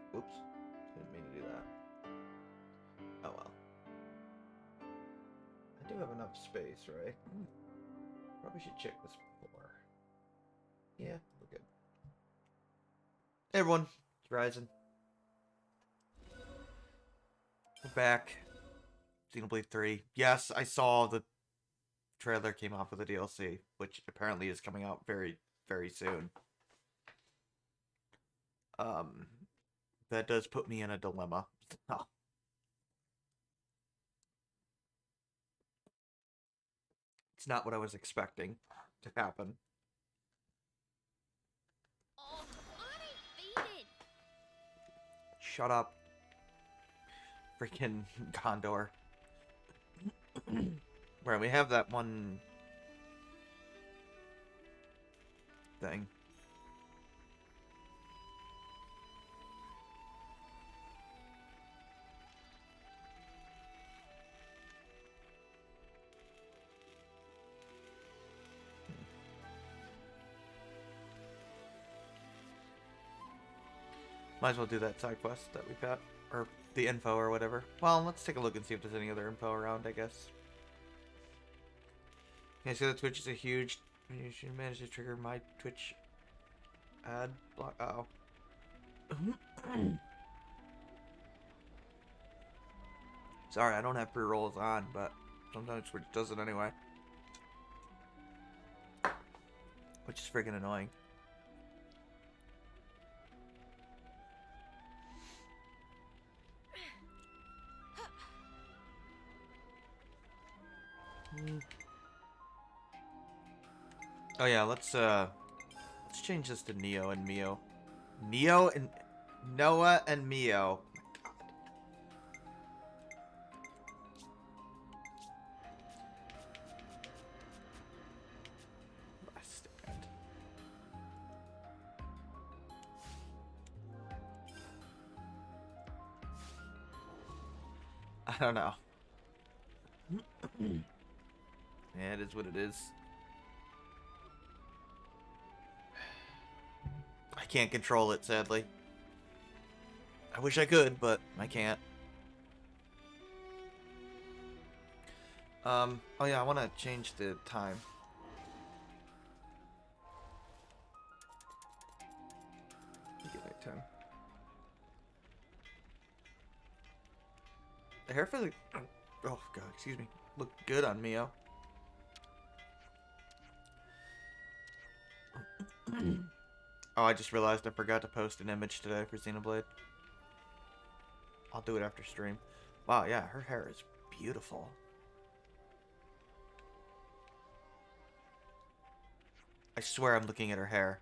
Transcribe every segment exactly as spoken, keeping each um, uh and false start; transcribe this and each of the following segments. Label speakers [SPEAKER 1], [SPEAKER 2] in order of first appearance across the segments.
[SPEAKER 1] Oops. Didn't mean to do that. Oh well. I do have enough space, right? Probably should check this before. Yeah, we're good. Hey everyone, it's Ryzen. We're back. Xenoblade three. Yes, I saw the trailer came off with the D L C, which apparently is coming out very, very soon. Um, that does put me in a dilemma. Oh. It's not what I was expecting to happen.
[SPEAKER 2] Oh, undefeated.
[SPEAKER 1] Shut up. Freaking Condor. Where we have that one thing. Might as well do that side quest that we've got. Or the info or whatever. Well, let's take a look and see if there's any other info around, I guess. Okay, so the Twitch is a huge... You should manage to trigger my Twitch ad block. Uh oh. Sorry, I don't have pre-rolls on, but sometimes Twitch does it anyway. Which is freaking annoying. Oh yeah, let's uh let's change this to Neo and Mio. Neo and Noah and Mio. I stand. I don't know. Yeah, it is what it is. I can't control it, sadly. I wish I could, but I can't. Um, oh yeah, I want to change the time. Get that time. The hair for the... Oh, God, excuse me. Look good on Mio. Oh, I just realized I forgot to post an image today for Xenoblade. I'll do it after stream. Wow, yeah, her hair is beautiful. I swear I'm looking at her hair.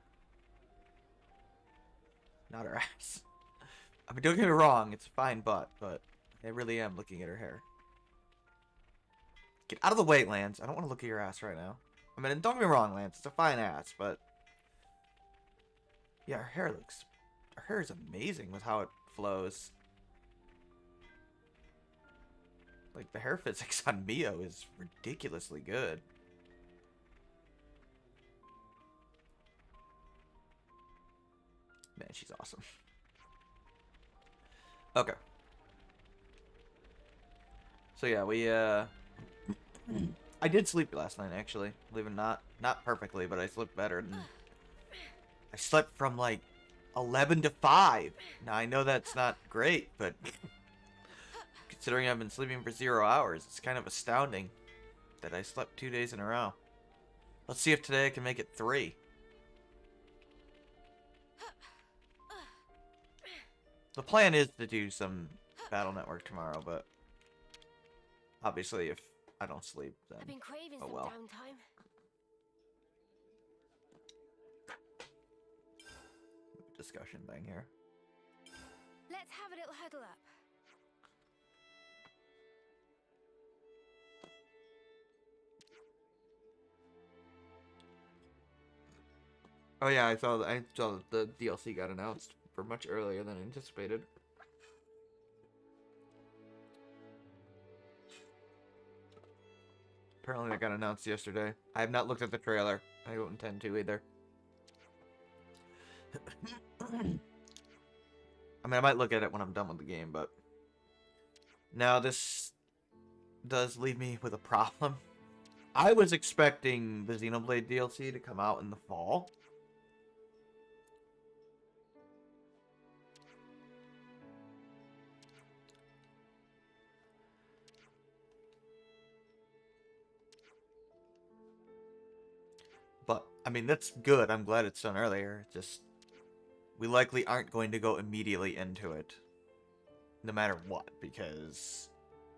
[SPEAKER 1] Not her ass. I mean, don't get me wrong, it's a fine butt, but I really am looking at her hair. Get out of the way, Lance. I don't want to look at your ass right now. I mean, don't get me wrong, Lance. It's a fine ass, but... Yeah, her hair looks... Her hair is amazing with how it flows. Like, the hair physics on Mio is ridiculously good. Man, she's awesome. Okay. So yeah, we, uh... I did sleep last night, actually. Believe it or not. Not perfectly, but I slept better than... I slept from, like, eleven to five. Now, I know that's not great, but... Considering I've been sleeping for zero hours, it's kind of astounding that I slept two days in a row. Let's see if today I can make it three. The plan is to do some Battle Network tomorrow, but obviously if I don't sleep, then
[SPEAKER 2] I've been craving
[SPEAKER 1] oh
[SPEAKER 2] some
[SPEAKER 1] well.
[SPEAKER 2] downtime.
[SPEAKER 1] Discussion thing here.
[SPEAKER 2] Let's have a little huddle up.
[SPEAKER 1] Oh yeah, I saw. I saw that the D L C got announced for much earlier than anticipated. Apparently, that got announced yesterday. I have not looked at the trailer. I don't intend to either. I mean, I might look at it when I'm done with the game, but now this does leave me with a problem. I was expecting the Xenoblade D L C to come out in the fall. But, I mean, that's good. I'm glad it's done earlier. Just, we likely aren't going to go immediately into it. No matter what, because...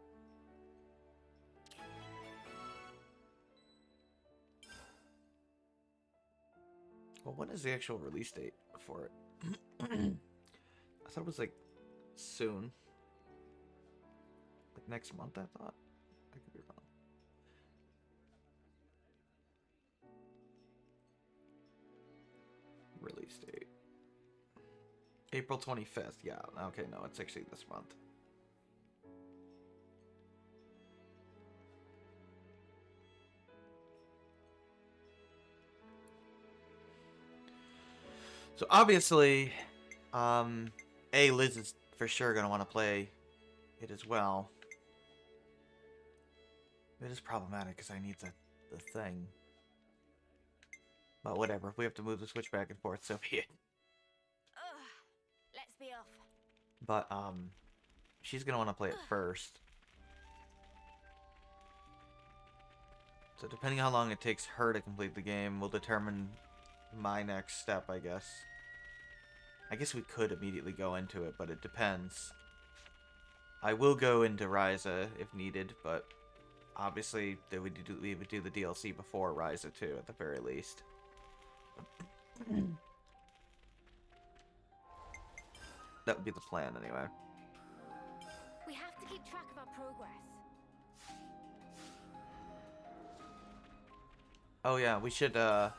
[SPEAKER 1] Well, when is the actual release date for it? I thought it was, like, soon. Like, next month, I thought? I could be wrong. Release date. April twenty-fifth, yeah. Okay, no, it's actually this month. So obviously, um, A, Liz is for sure going to want to play it as well. It is problematic because I need the, the thing. But whatever, if we have to move the Switch back and forth, so be it.
[SPEAKER 2] Ugh. Let's be off.
[SPEAKER 1] But, um, she's going to want to play it first. So depending how long it takes her to complete the game will determine my next step, I guess. I guess we could immediately go into it, but it depends. I will go into Ryza if needed, but obviously we would do, we would do the D L C before Ryza too, at the very least. That would be the plan, anyway.
[SPEAKER 2] We have to keep track of our progress.
[SPEAKER 1] Oh yeah, we should, uh...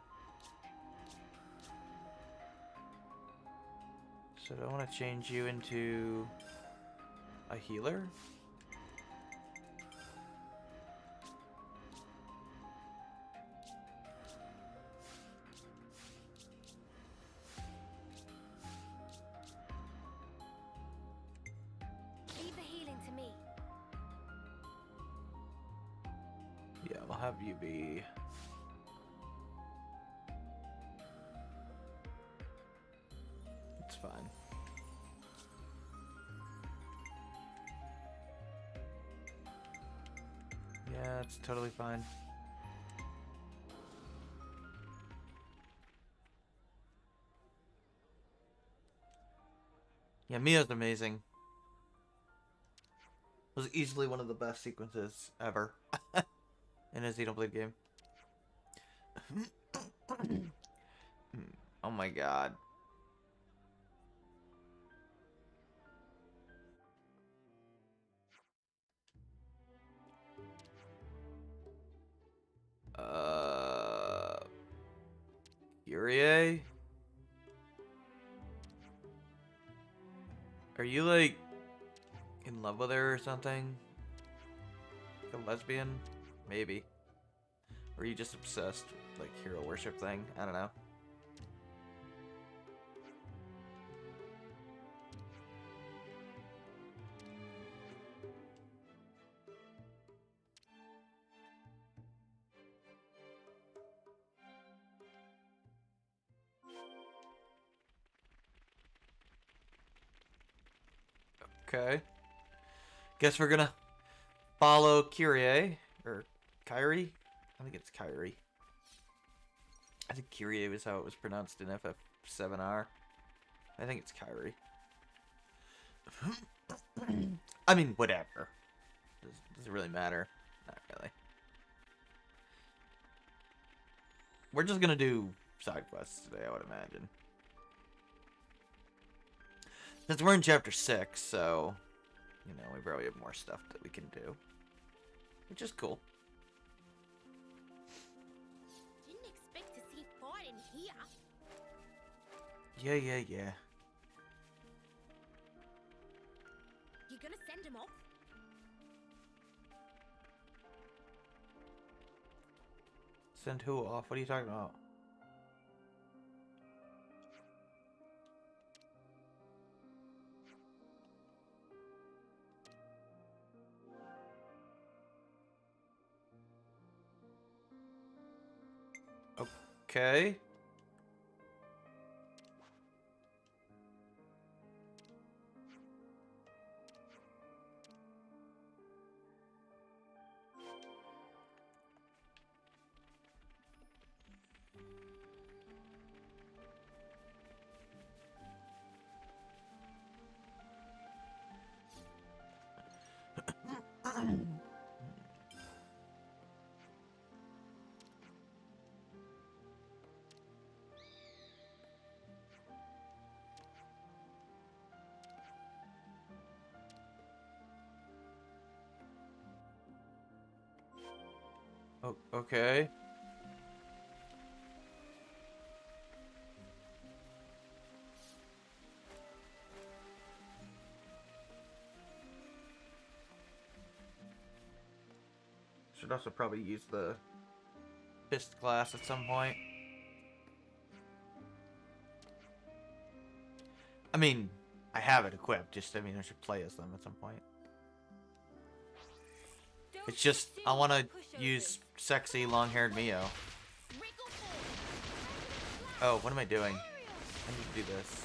[SPEAKER 1] So do I want to change you into a healer?
[SPEAKER 2] Leave the healing to me.
[SPEAKER 1] Yeah, we'll have you be... It's fine. Yeah, it's totally fine. Yeah, Mia's amazing. It was easily one of the best sequences ever in a Xenoblade game. Oh my god. Uh, Kyrie? Are you like in love with her or something? Like a lesbian? Maybe. Or are you just obsessed, like hero worship thing? I don't know. Okay. Guess we're gonna follow Kyrie, or Kyrie? I think it's Kyrie. I think Kyrie was how it was pronounced in F F seven R. I think it's Kyrie. I mean, whatever. Does, does it really matter? Not really. We're just gonna do side quests today, I would imagine. Since we're in chapter six, so, you know, we probably have more stuff that we can do. Which is cool.
[SPEAKER 2] Didn't expect to see fight in here.
[SPEAKER 1] Yeah, yeah, yeah.
[SPEAKER 2] You gonna send him off?
[SPEAKER 1] Send who off? What are you talking about? Okay. Oh, okay. Should also probably use the fist class at some point. I mean, I have it equipped, just, I mean, I should play as them at some point. It's just, I want to use sexy long-haired Mio. Oh, what am I doing? I need to do this.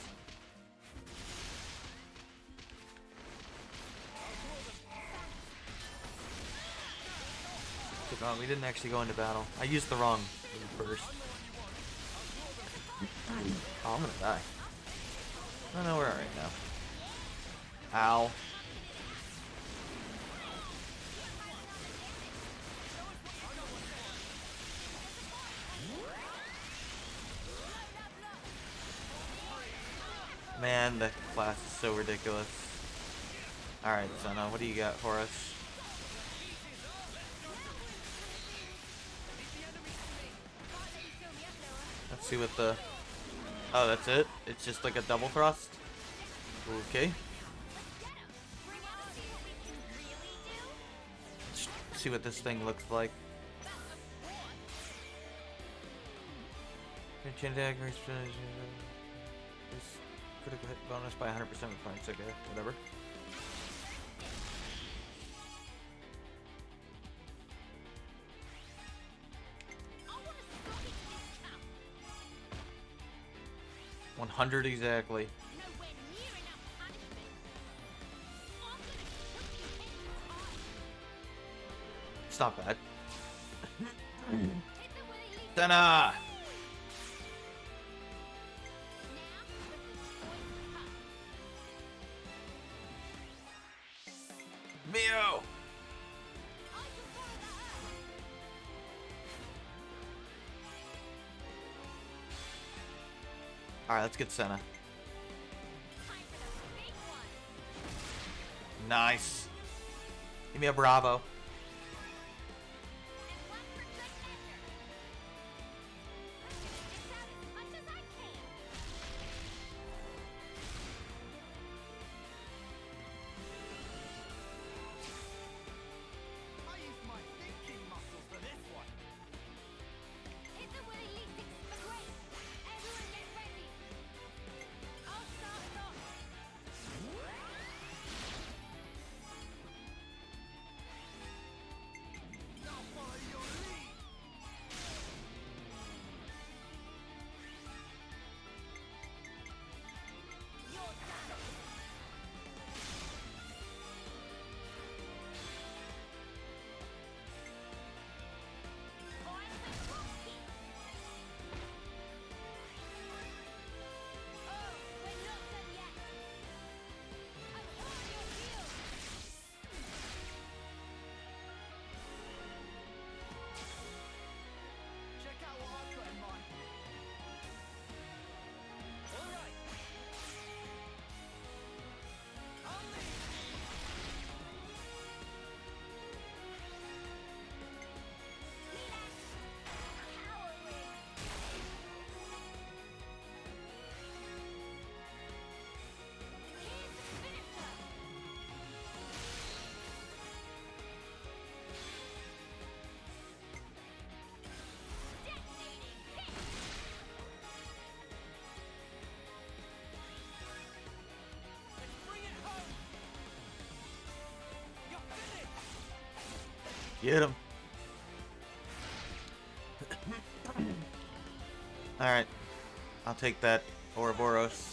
[SPEAKER 1] Oh, we didn't actually go into battle. I used the wrong move first. Oh, I'm gonna die. I don't know where I am right now. Ow. Man, the class is so ridiculous. Alright, Senna, what do you got for us? Let's see what the... Oh, that's it? It's just like a double thrust? Okay. Let's see what this thing looks like. Critical hit bonus by one hundred percent with points. Okay, whatever. one hundred exactly. It's not bad. Senna! Mio! Alright, let's get Senna. Nice. Give me a Bravo. Get him. Alright. I'll take that Ouroboros.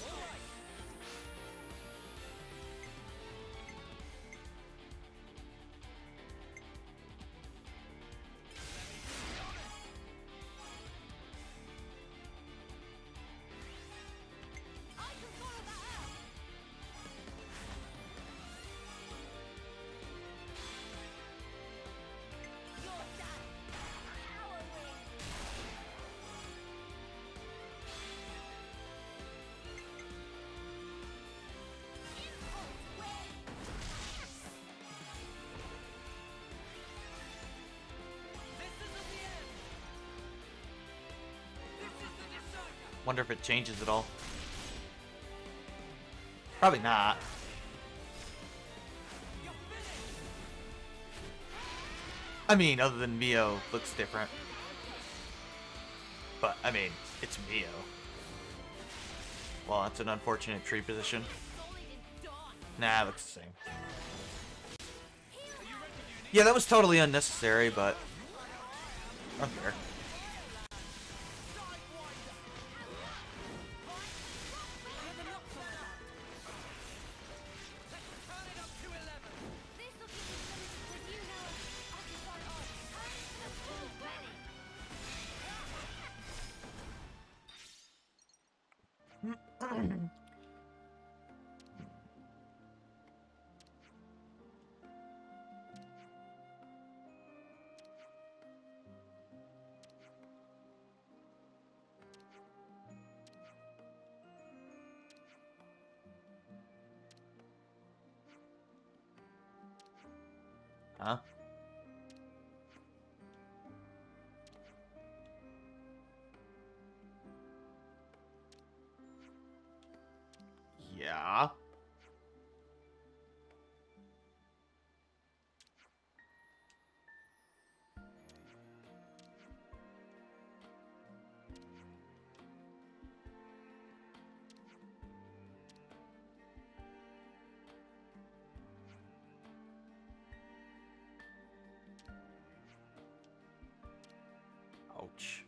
[SPEAKER 1] Wonder if it changes at all. Probably not. I mean, other than Mio looks different. But, I mean, it's Mio. Well, that's an unfortunate tree position. Nah, it looks the same. Yeah, that was totally unnecessary, but I don't care. Huh? Yeah. Ouch.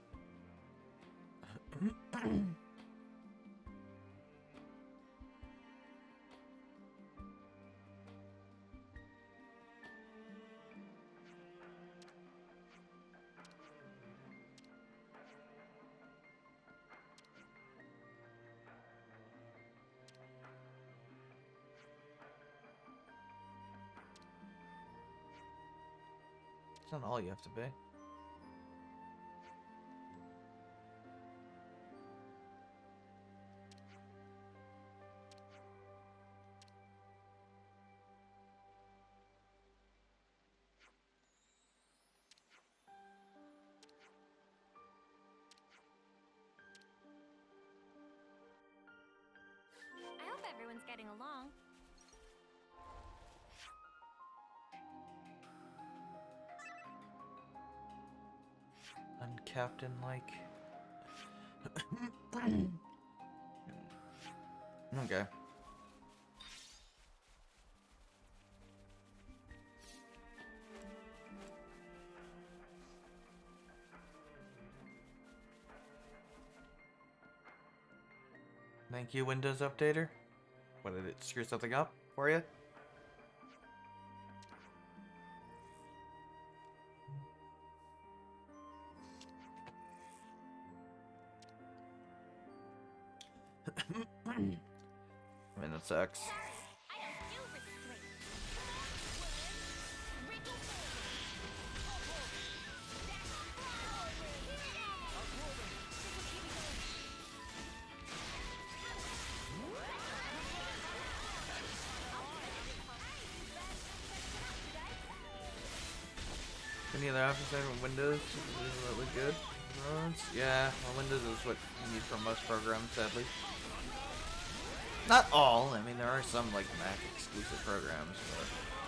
[SPEAKER 1] It's not all you have to pay.
[SPEAKER 2] I hope everyone's getting along.
[SPEAKER 1] Uncaptain-like. Okay. Thank you, Windows Updater. What, did it screw something up for you? I mean, that sucks. Any other options there with Windows that look good? Yeah, well, Windows is what you need for most programs, sadly. Not all. I mean, there are some like Mac exclusive programs, but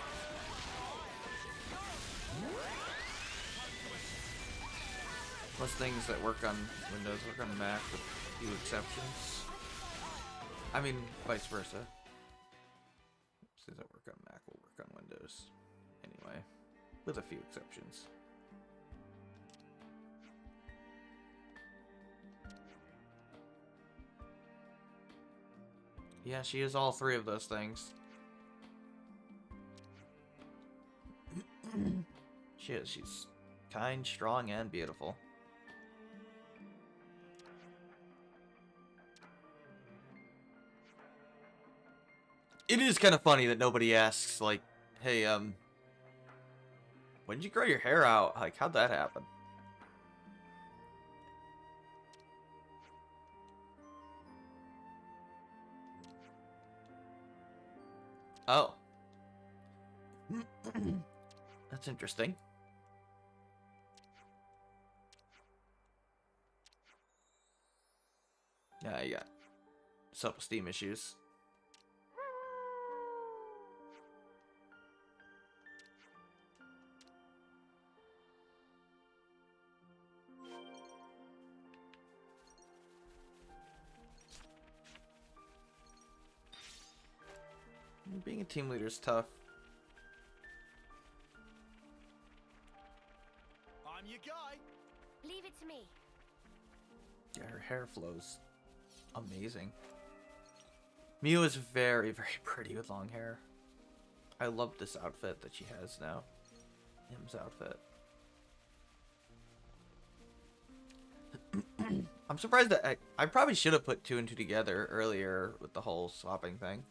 [SPEAKER 1] most things that work on Windows work on Mac with a few exceptions. I mean, vice versa. Things that work on Mac will work on Windows anyway, with a few exceptions. Yeah, she is all three of those things. She is. She's kind, strong, and beautiful. It is kind of funny that nobody asks, like, hey, um, when did you grow your hair out? Like, how'd that happen? Oh. That's interesting. Yeah, you got self-esteem issues. Being a team leader is tough.
[SPEAKER 3] I'm your guy.
[SPEAKER 2] Leave it to me.
[SPEAKER 1] Yeah, her hair flows amazing. Mio is very, very pretty with long hair. I love this outfit that she has now. Him's outfit. I'm surprised that I, I probably should have put two and two together earlier with the whole swapping thing.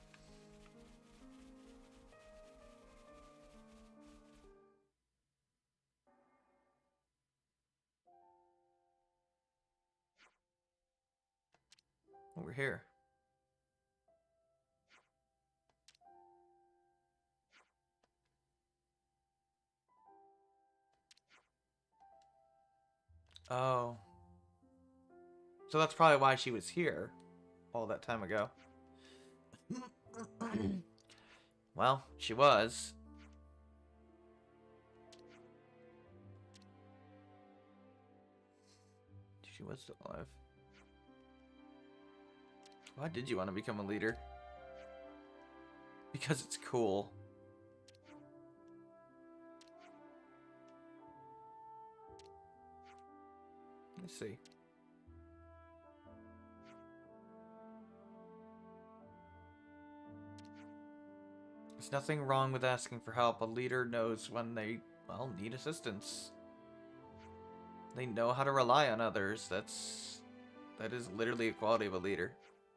[SPEAKER 1] Over here. Oh. So that's probably why she was here all that time ago. Well, she was. She was still alive. Why did you want to become a leader? Because it's cool. Let's see. There's nothing wrong with asking for help. A leader knows when they, well, need assistance. They know how to rely on others. That's, that is literally a quality of a leader.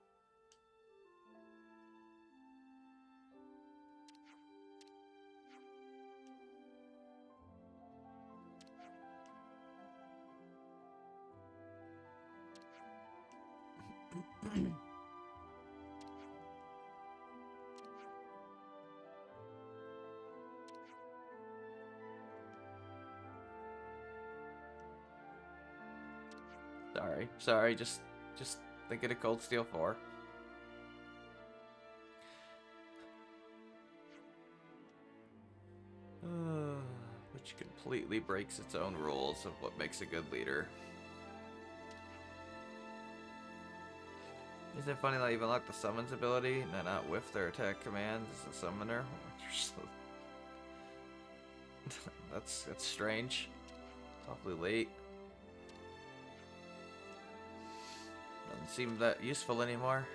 [SPEAKER 1] Sorry, sorry, just just thinking of Cold Steel four. Uh, which completely breaks its own rules of what makes a good leader. Isn't it funny that I even like the summons ability and not whiff their attack commands as a summoner? that's that's strange. It's awfully late. Doesn't seem that useful anymore.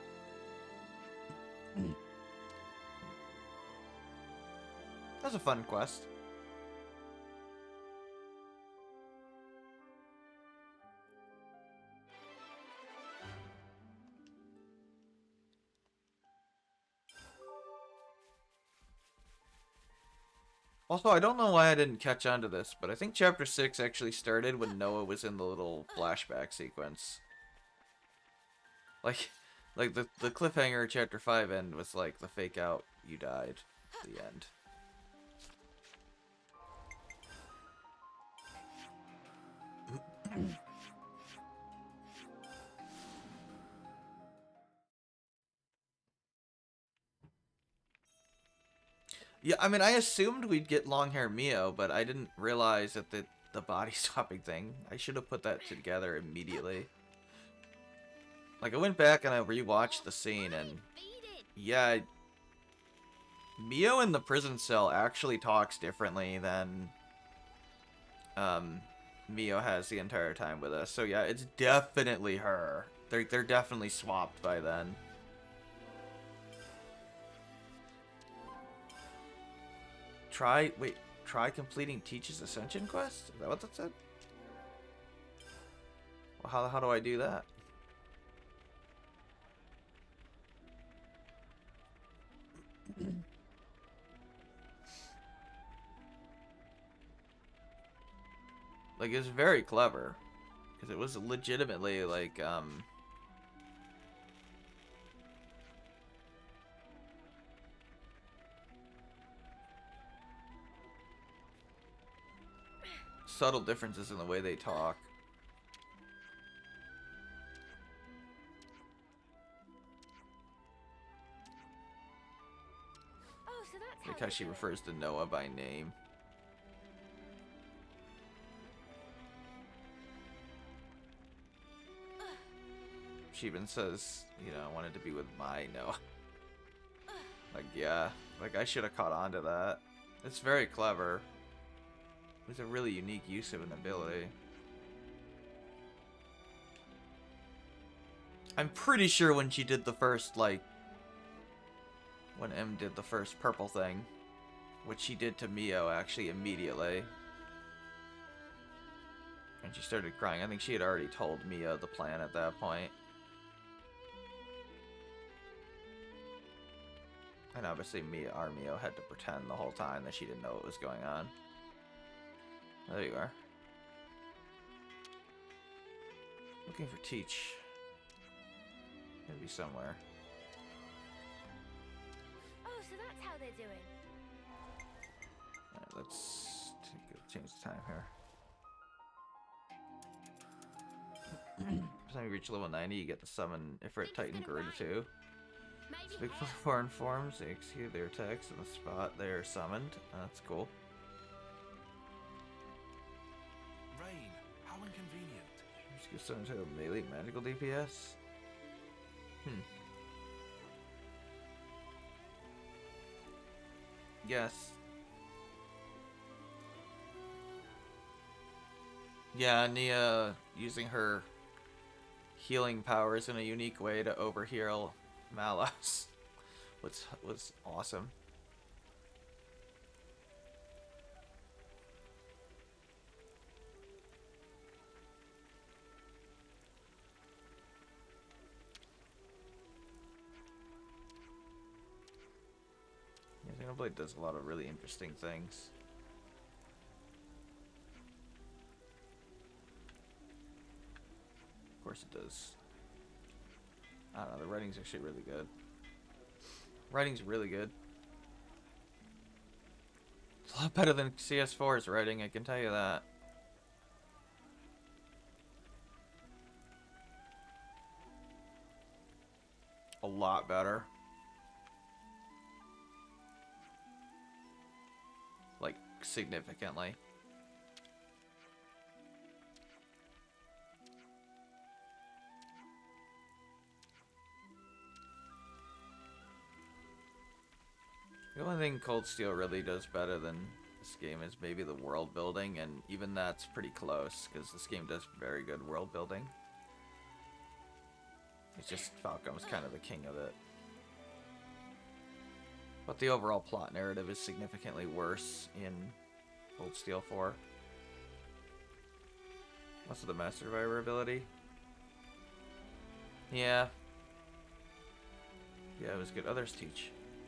[SPEAKER 1] That's a fun quest. Also, I don't know why I didn't catch on to this, but I think Chapter six actually started when Noah was in the little flashback sequence. Like, like the, the cliffhanger Chapter five end was like the fake out, you died, the end. Yeah, I mean, I assumed we'd get long hair Mio, but I didn't realize that the, the body swapping thing, I should have put that together immediately. Like, I went back and I rewatched the scene, and yeah, Mio in the prison cell actually talks differently than um, Mio has the entire time with us. So yeah, it's definitely her. They're, they're definitely swapped by then. Try, wait, try completing Teach's Ascension quest? Is that what that said? Well, how, how do I do that? Like, it's very clever. Because it was legitimately, like, um... subtle differences in the way they talk.
[SPEAKER 2] Oh, so that's
[SPEAKER 1] Like
[SPEAKER 2] how
[SPEAKER 1] how she refers to Noah by name. She even says, you know, I wanted to be with my Noah. Like, yeah. Like, I should have caught on to that. It's very clever. It's a really unique use of an ability. I'm pretty sure when she did the first, like... When M did the first purple thing, which she did to Mio, actually, immediately. And she started crying. I think she had already told Mio the plan at that point. And obviously, Mia, our Mio had to pretend the whole time that she didn't know what was going on. There you are. Looking for Teach. Gotta be somewhere.
[SPEAKER 2] Oh, so that's how they're doing.
[SPEAKER 1] Alright, let's take a, change the time here. By the time you reach level ninety, you get to summon Ifrit Titan Garuda two. Speak for foreign forms, they execute their attacks on the spot they are summoned. That's cool.
[SPEAKER 3] Rain, how inconvenient.
[SPEAKER 1] Just give someone to a melee magical D P S. Hmm. Yes. Yeah, Nia using her healing powers in a unique way to overheal Malos was was awesome. Yeah, Xenoblade does a lot of really interesting things. Of course it does. I don't know, the writing's actually really good. Writing's really good. It's a lot better than C S four's writing, I can tell you that. A lot better. Like, significantly. The only thing Cold Steel really does better than this game is maybe the world building, and even that's pretty close, because this game does very good world building. It's just Falcom's kind of the king of it. But the overall plot narrative is significantly worse in Cold Steel four. Also the Master Survivor ability. Yeah. Yeah, it was good. Others teach.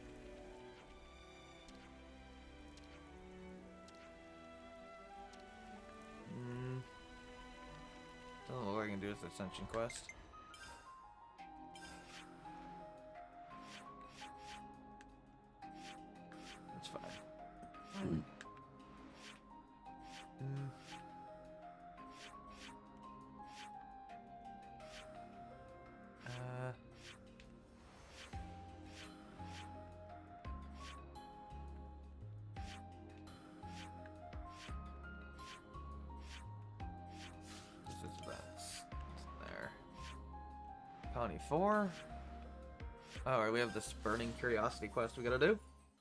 [SPEAKER 1] Mm. Doesn't look like I can do this Ascension quest. That's fine. Mm. Mm. Uh. This is that. There. Colony four. Alright, we have this Burning Curiosity quest we gotta do.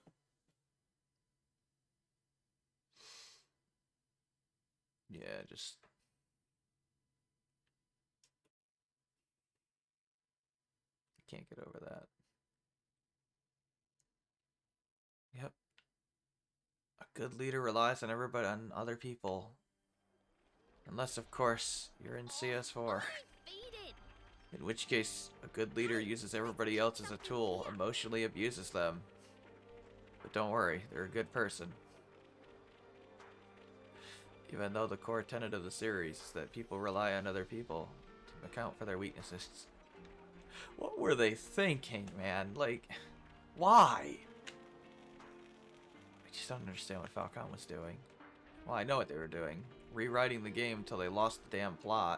[SPEAKER 1] Yeah, just... Can't get over that. Yep. Good leader relies on everybody, on other people. Unless, of course, you're in C S four. In which case, a good leader uses everybody else as a tool, emotionally abuses them. But don't worry, they're a good person. Even though the core tenet of the series is that people rely on other people to account for their weaknesses. What were they thinking, man? Like, why? I just don't understand what Falcon was doing. Well, I know what they were doing. Rewriting the game until they lost the damn plot.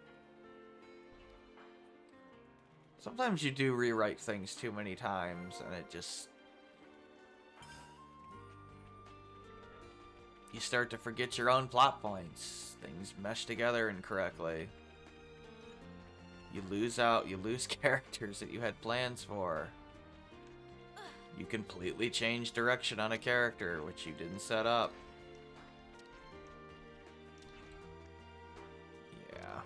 [SPEAKER 1] Sometimes you do rewrite things too many times, and it just... You start to forget your own plot points. Things mesh together incorrectly. You lose out, you lose characters that you had plans for. You completely change direction on a character, which you didn't set up. Yeah.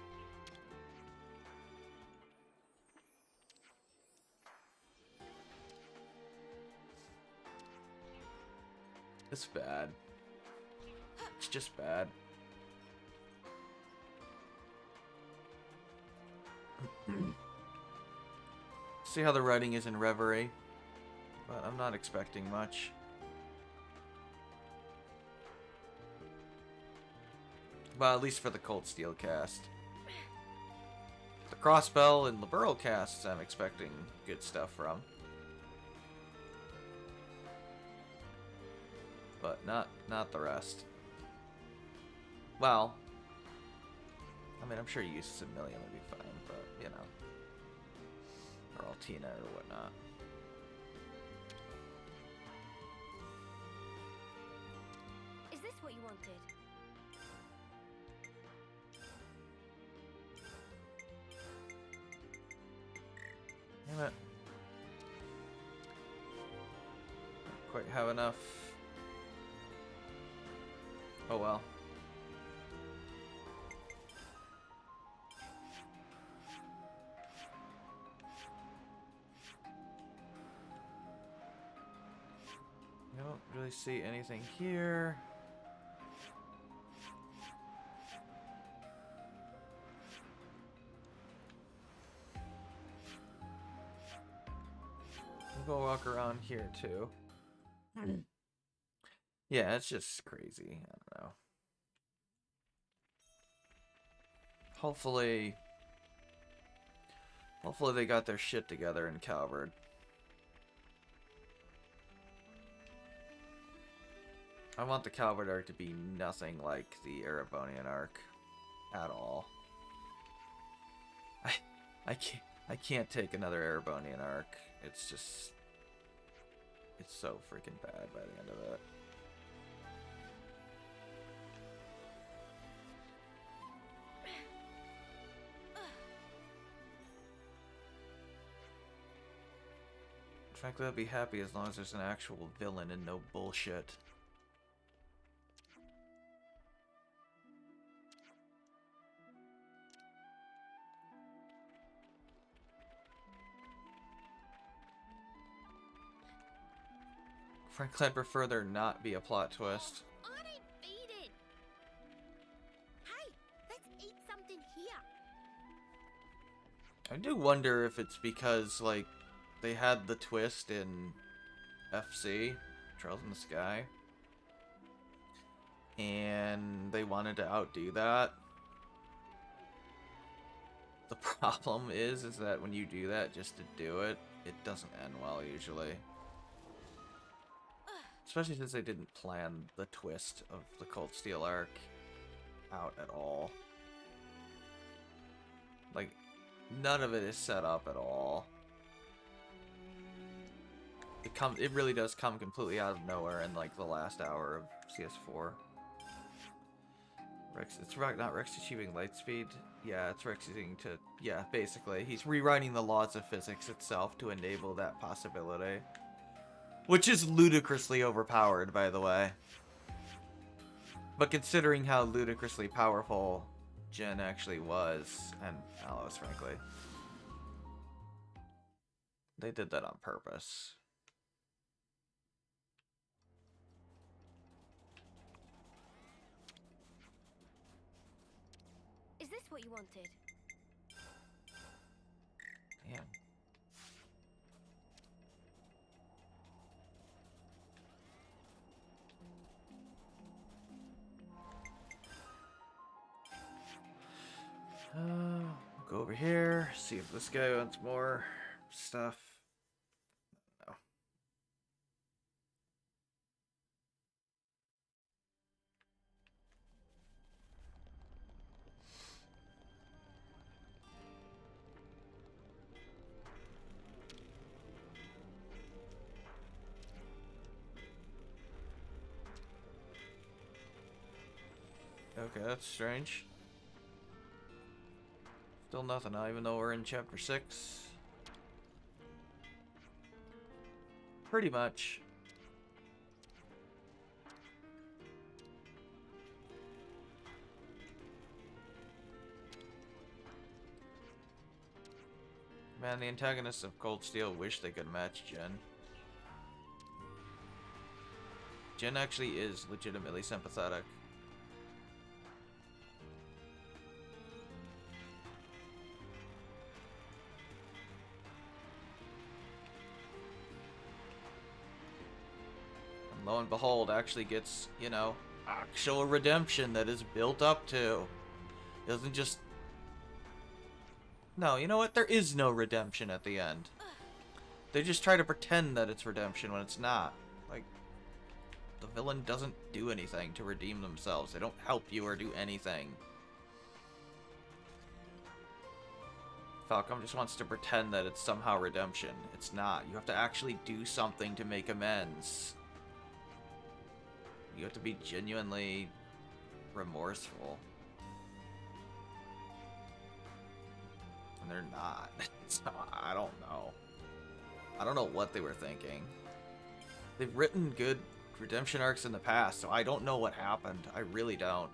[SPEAKER 1] It's bad. It's just bad. See how the writing is in Reverie, but I'm not expecting much. Well, at least for the Cold Steel cast. The Crossbell and Liberal casts I'm expecting good stuff from. But not not the rest. Well, I mean, I'm sure Uses a Million would be fine, but, you know. Or Altina or whatnot.
[SPEAKER 2] Is this what you wanted?
[SPEAKER 1] Damn it. Don't quite have enough. Oh well. I don't really see anything here. We'll go walk around here too. Yeah, it's just crazy. I don't know. Hopefully... Hopefully they got their shit together in Calvard. I want the Calvard arc to be nothing like the Erebonian arc. At all. I... I can't... I can't take another Erebonian arc. It's just... It's so freaking bad by the end of it. Frankly, I'll be happy as long as there's an actual villain and no bullshit. Frankly, I'd prefer there not be a plot twist.
[SPEAKER 2] Aren't I faded? Hey, let's eat something here.
[SPEAKER 1] I do wonder if it's because, like, they had the twist in F C, Trails in the Sky, and they wanted to outdo that. The problem is, is that when you do that just to do it, it doesn't end well usually. Especially since they didn't plan the twist of the Cold Steel arc out at all. Like, none of it is set up at all. It comes. It really does come completely out of nowhere in like the last hour of C S four. Rex, it's not Rex achieving light speed. Yeah, it's Rex using to. Yeah, basically, he's rewriting the laws of physics itself to enable that possibility. Which is ludicrously overpowered, by the way. But considering how ludicrously powerful Jen actually was, and Alice, frankly, they did that on purpose.
[SPEAKER 2] Is this what you wanted?
[SPEAKER 1] Damn. Uh, go over here, see if this guy wants more stuff. No. Okay, that's strange. Still nothing now, even though we're in chapter six. Pretty much. Man, the antagonists of Cold Steel wish they could match Jen. Jen actually is legitimately sympathetic. And lo and behold, actually gets, you know, actual redemption that is built up to. Doesn't just... No, you know what? There is no redemption at the end. They just try to pretend that it's redemption when it's not. Like, the villain doesn't do anything to redeem themselves. They don't help you or do anything. Falcom just wants to pretend that it's somehow redemption. It's not. You have to actually do something to make amends. You have to be genuinely remorseful. And they're not. So, I don't know. I don't know what they were thinking. They've written good redemption arcs in the past, so I don't know what happened. I really don't.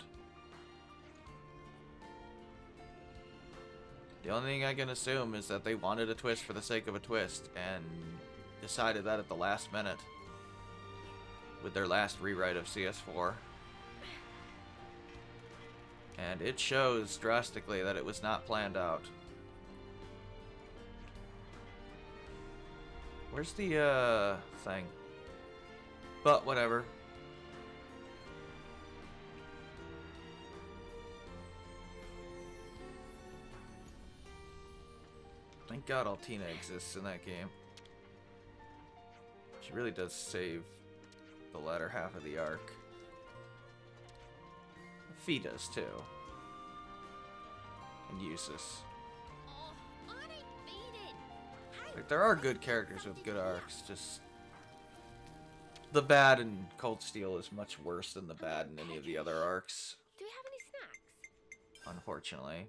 [SPEAKER 1] The only thing I can assume is that they wanted a twist for the sake of a twist, and decided that at the last minute. With their last rewrite of C S four. And it shows drastically that it was not planned out. Where's the, uh, thing? But, whatever. Thank God Altina exists in that game. She really does save the latter half of the arc. Fee does, too. And Eustace. Like, there are good characters with good arcs, just... The bad in Cold Steel is much worse than the bad in any of the other arcs.
[SPEAKER 2] Do we have any snacks?
[SPEAKER 1] Unfortunately.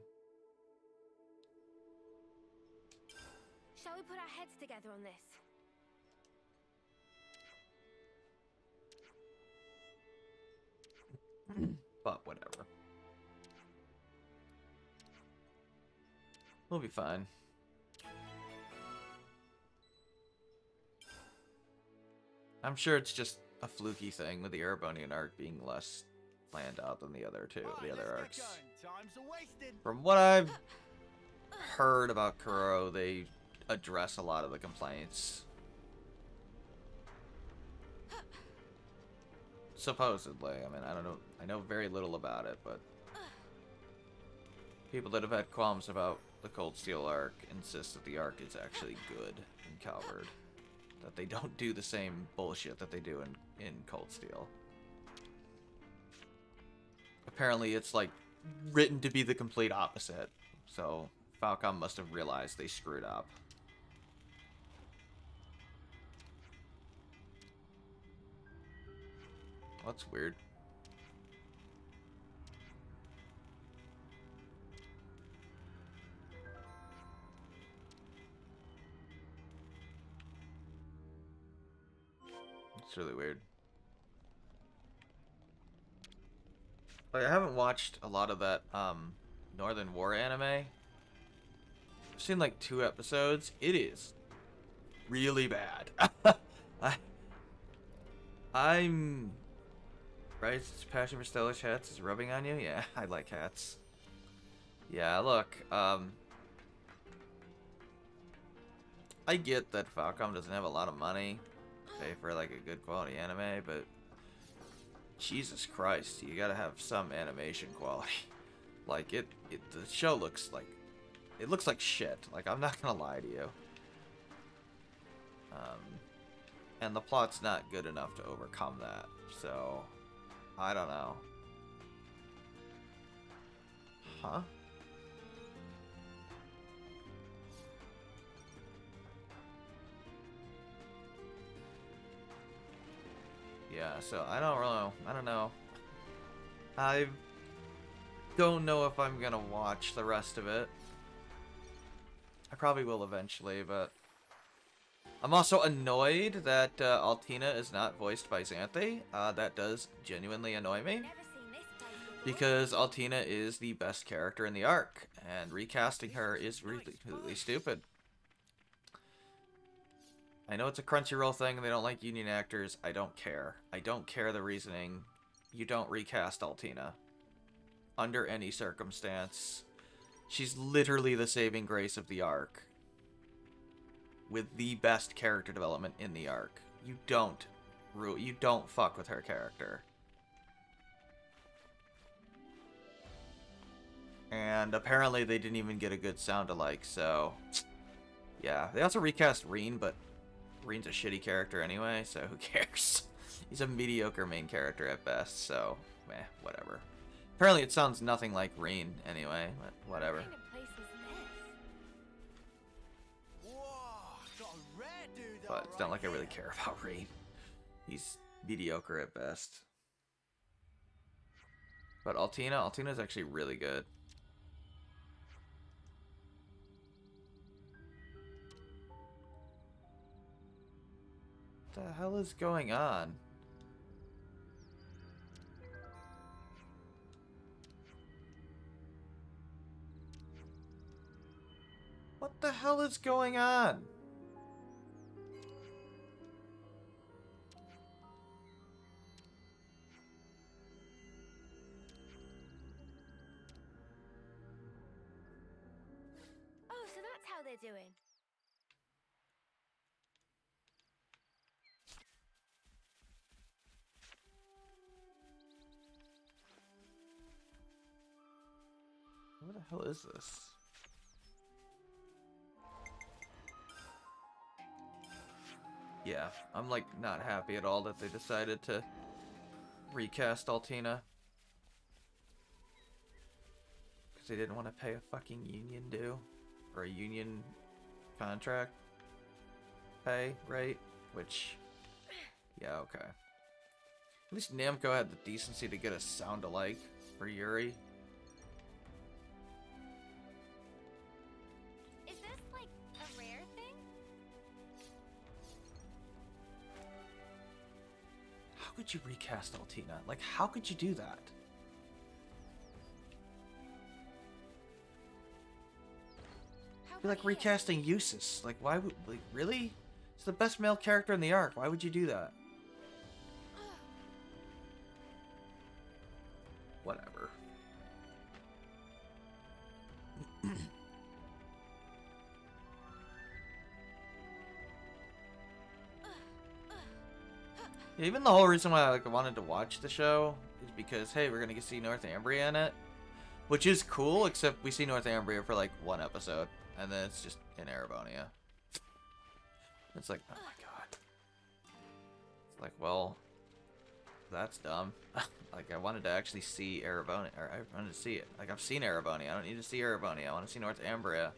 [SPEAKER 2] Shall we put our heads together on this?
[SPEAKER 1] But whatever. We'll be fine. I'm sure it's just a fluky thing with the Erebonian arc being less planned out than the other two, the other arcs. From what I've heard about Kuro, they address a lot of the complaints. Supposedly. I mean, I don't know. I know very little about it, but people that have had qualms about the Cold Steel arc insist that the arc is actually good in Calvard. That they don't do the same bullshit that they do in, in Cold Steel. Apparently it's like written to be the complete opposite. So Falcom must have realized they screwed up. That's weird. It's really weird. Like, I haven't watched a lot of that um, Northern War anime. I've seen like two episodes. It is really bad. I, I'm... Right, passion for stylish hats is rubbing on you? Yeah, I like hats. Yeah, look, um... I get that Falcom doesn't have a lot of money to pay for, like, a good quality anime, but... Jesus Christ, you gotta have some animation quality. Like, it, it... The show looks like... It looks like shit. Like, I'm not gonna lie to you. Um... And the plot's not good enough to overcome that, so... I don't know. Huh? Yeah, so I don't really know. I don't know. I don't know if I'm gonna watch the rest of it. I probably will eventually, but I'm also annoyed that uh, Altina is not voiced by Xanthe. Uh, that does genuinely annoy me. Because Altina is the best character in the arc, and recasting her is really, really stupid. I know it's a Crunchyroll thing and they don't like union actors. I don't care. I don't care the reasoning. You don't recast Altina. Under any circumstance. She's literally the saving grace of the arc. With the best character development in the arc. You don't ru- you don't fuck with her character. And apparently they didn't even get a good sound alike, so... Yeah, they also recast Reen, but Reen's a shitty character anyway, so who cares? He's a mediocre main character at best, so meh, whatever. Apparently it sounds nothing like Reen anyway, but whatever.
[SPEAKER 2] What kind of place is this?
[SPEAKER 3] Whoa, got a rare dude
[SPEAKER 1] But it's not like I really care about Reen. He's mediocre at best. But Altina, Altina's actually really good. What the hell is going on? What the hell is going on?
[SPEAKER 2] Oh, so that's how they're doing.
[SPEAKER 1] What the hell is this? Yeah, I'm like not happy at all that they decided to recast Altina. Because they didn't want to pay a fucking union due. Or a union contract pay, right? Which, yeah, okay. At least Namco had the decency to get a sound alike for Yuri.
[SPEAKER 2] Is this like a rare thing?
[SPEAKER 1] How could you recast Altina? Like, how could you do that?
[SPEAKER 2] How
[SPEAKER 1] It'd be like
[SPEAKER 2] about here?
[SPEAKER 1] recasting Eustace. Like, why would, like, really? It's the best male character in the arc. Why would you do that? Whatever. Even the whole reason why I like wanted to watch the show is because, hey, we're gonna get to see Northumbria in it, which is cool. Except we see Northumbria for like one episode, and then it's just in Erebonia. It's like, oh my god. It's like, well, that's dumb. Like, I wanted to actually see Erebonia, or I wanted to see it. Like, I've seen Erebonia. I don't need to see Erebonia. I want to see Northumbria.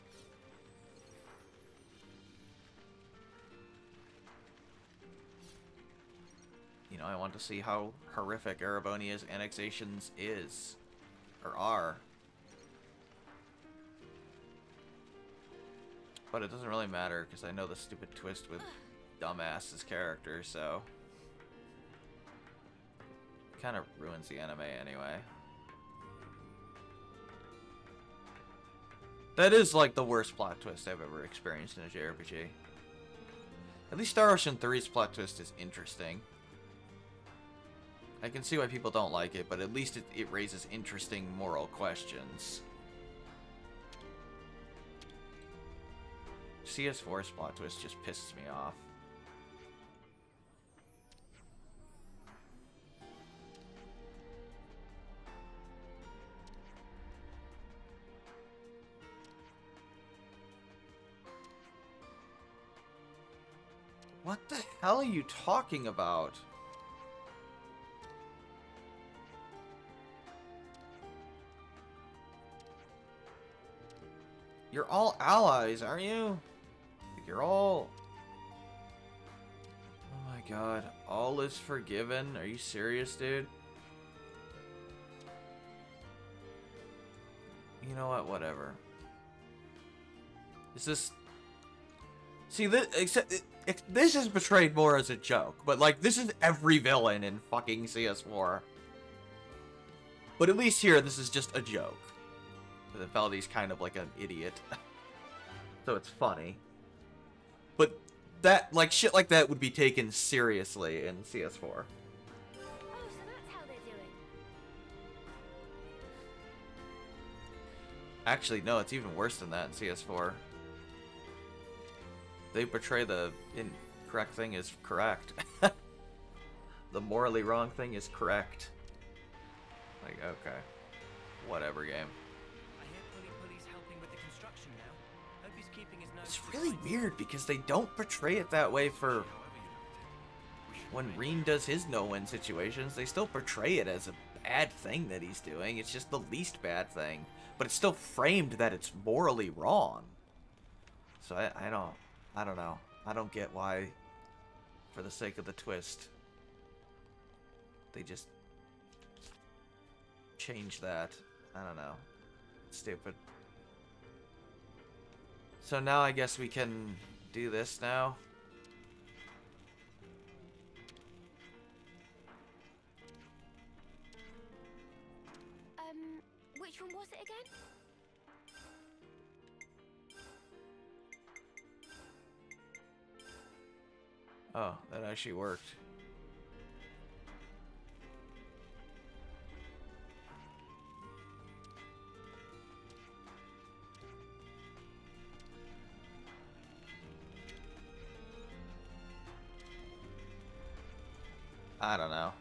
[SPEAKER 1] You know, I want to see how horrific Erebonia's annexations is. Or are. But it doesn't really matter, because I know the stupid twist with dumbass's character, so... kind of ruins the anime anyway. That is, like, the worst plot twist I've ever experienced in a J R P G. At least Star Ocean three's plot twist is interesting. I can see why people don't like it, but at least it, it raises interesting moral questions. C S four plot twist just pisses me off. What the hell are you talking about? You're all allies, aren't you? You're all... Oh my god. All is forgiven? Are you serious, dude? You know what? Whatever. Is this... See, this, except, it, it, this is portrayed more as a joke, but, like, this is every villain in fucking C S four. But at least here, this is just a joke. That Valdi's kind of like an idiot. So it's funny. But that, like, shit like that would be taken seriously in C S four.
[SPEAKER 2] Oh, so that's how they're doing.
[SPEAKER 1] Actually, no, it's even worse than that in C S four. They portray the incorrect thing as correct. The morally wrong thing is correct. Like, okay. Whatever, game.
[SPEAKER 3] I hear Pully Pully's helping with the construction now. Hope he's keeping his nose
[SPEAKER 1] It's
[SPEAKER 3] to the
[SPEAKER 1] really
[SPEAKER 3] grindstone.
[SPEAKER 1] weird because they don't portray it that way for when Reen does his no-win situations. They still portray it as a bad thing that he's doing. It's just the least bad thing. But it's still framed that it's morally wrong. So I, I don't... I don't know. I don't get why, for the sake of the twist, they just change that. I don't know. It's stupid. So now I guess we can do this now.
[SPEAKER 2] Um, which one was it again?
[SPEAKER 1] Oh, that actually worked. I don't know.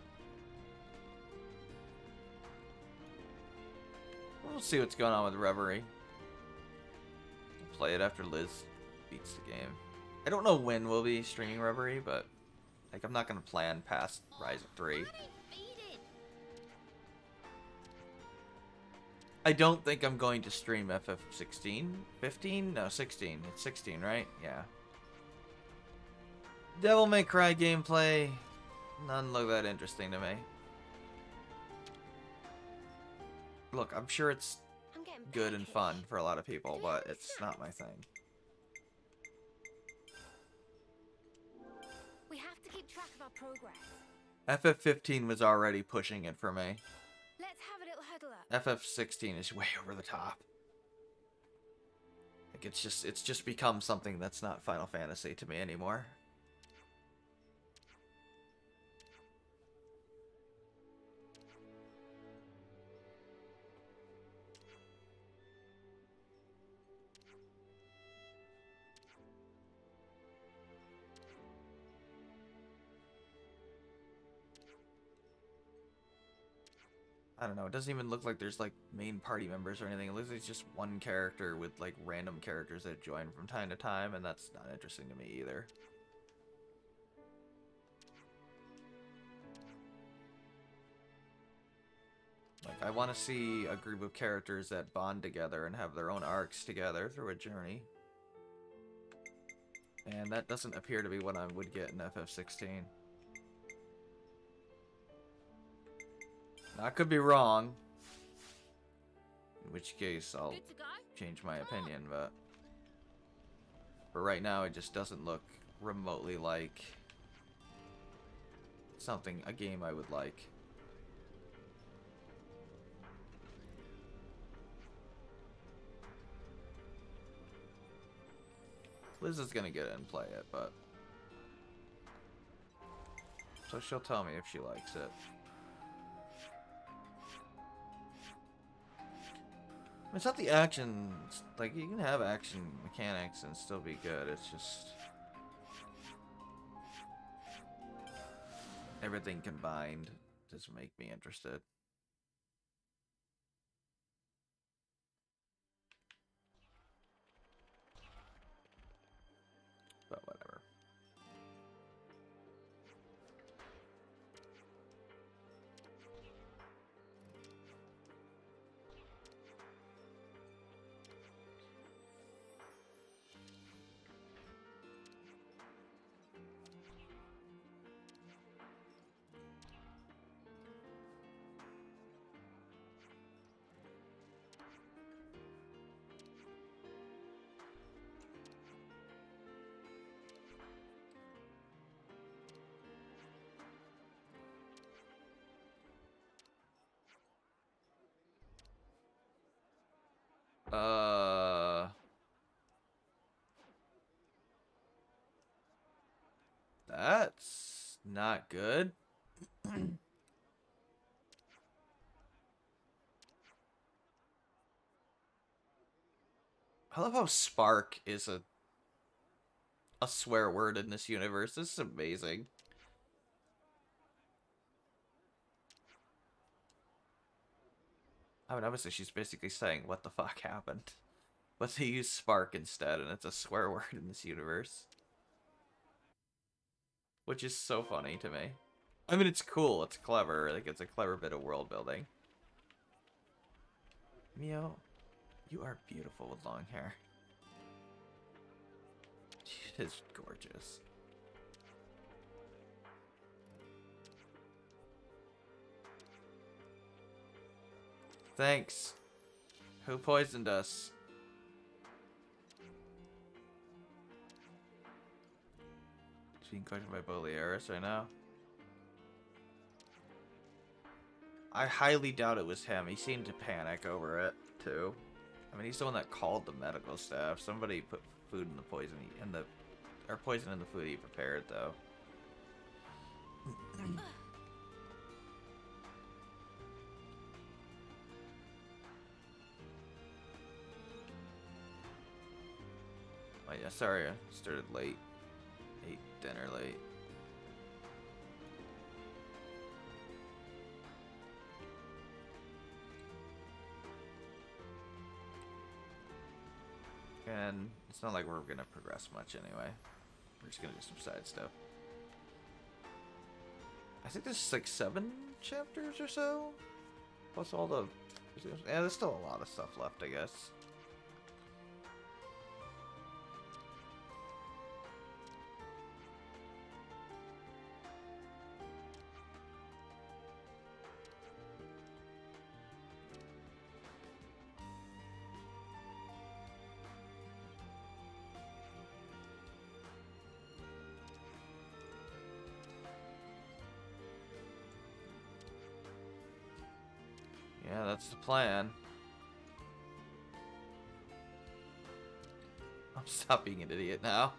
[SPEAKER 1] We'll see what's going on with Reverie. We'll play it after Liz beats the game. I don't know when we'll be streaming Reverie, but like I'm not gonna plan past Rise of three.
[SPEAKER 2] Why they feed it?
[SPEAKER 1] I don't think I'm going to stream F F sixteen, fifteen, no sixteen. It's sixteen, right? Yeah. Devil May Cry gameplay, none look that interesting to me. Look, I'm sure it's
[SPEAKER 2] I'm getting
[SPEAKER 1] good and
[SPEAKER 2] peckish.
[SPEAKER 1] fun for a lot of people, but it's not my thing.
[SPEAKER 2] We have to keep track of our progress.
[SPEAKER 1] F F fifteen was already pushing it for me.
[SPEAKER 2] Let's have a little huddle up.
[SPEAKER 1] F F sixteen is way over the top. Like it's just it's just become something that's not Final Fantasy to me anymore. I don't know, it doesn't even look like there's like main party members or anything. It looks like it's just one character with like random characters that join from time to time, and that's not interesting to me either. Like, I want to see a group of characters that bond together and have their own arcs together through a journey. And that doesn't appear to be what I would get in F F sixteen. Now, I could be wrong. In which case, I'll
[SPEAKER 2] Good to go?
[SPEAKER 1] change my opinion, but... For right now, it just doesn't look remotely like... something, a game I would like. Liz is gonna get it and play it, but... So she'll tell me if she likes it. It's not the action. It's like, you can have action mechanics and still be good. It's just everything combined doesn't make me interested. But whatever. Uh, that's not good. I love how Spark is a a swear word in this universe. This is amazing. I mean, obviously she's basically saying what the fuck happened. But they use Spark instead, and it's a swear word in this universe. Which is so funny to me. I mean, it's cool, it's clever, like, it's a clever bit of world building. Mio, you are beautiful with long hair. It is gorgeous. Thanks. Who poisoned us? It's being questioned by Bolearis right now. I highly doubt it was him. He seemed to panic over it, too. I mean, he's the one that called the medical staff. Somebody put food in the poison he, in the or poison in the food he prepared, though. Oh yeah, sorry, I started late. Ate dinner late. And it's not like we're gonna progress much anyway. We're just gonna do some side stuff. I think there's like seven chapters or so. Plus all the... Yeah, there's still a lot of stuff left, I guess. Yeah, that's the plan. I'm stop being an idiot now.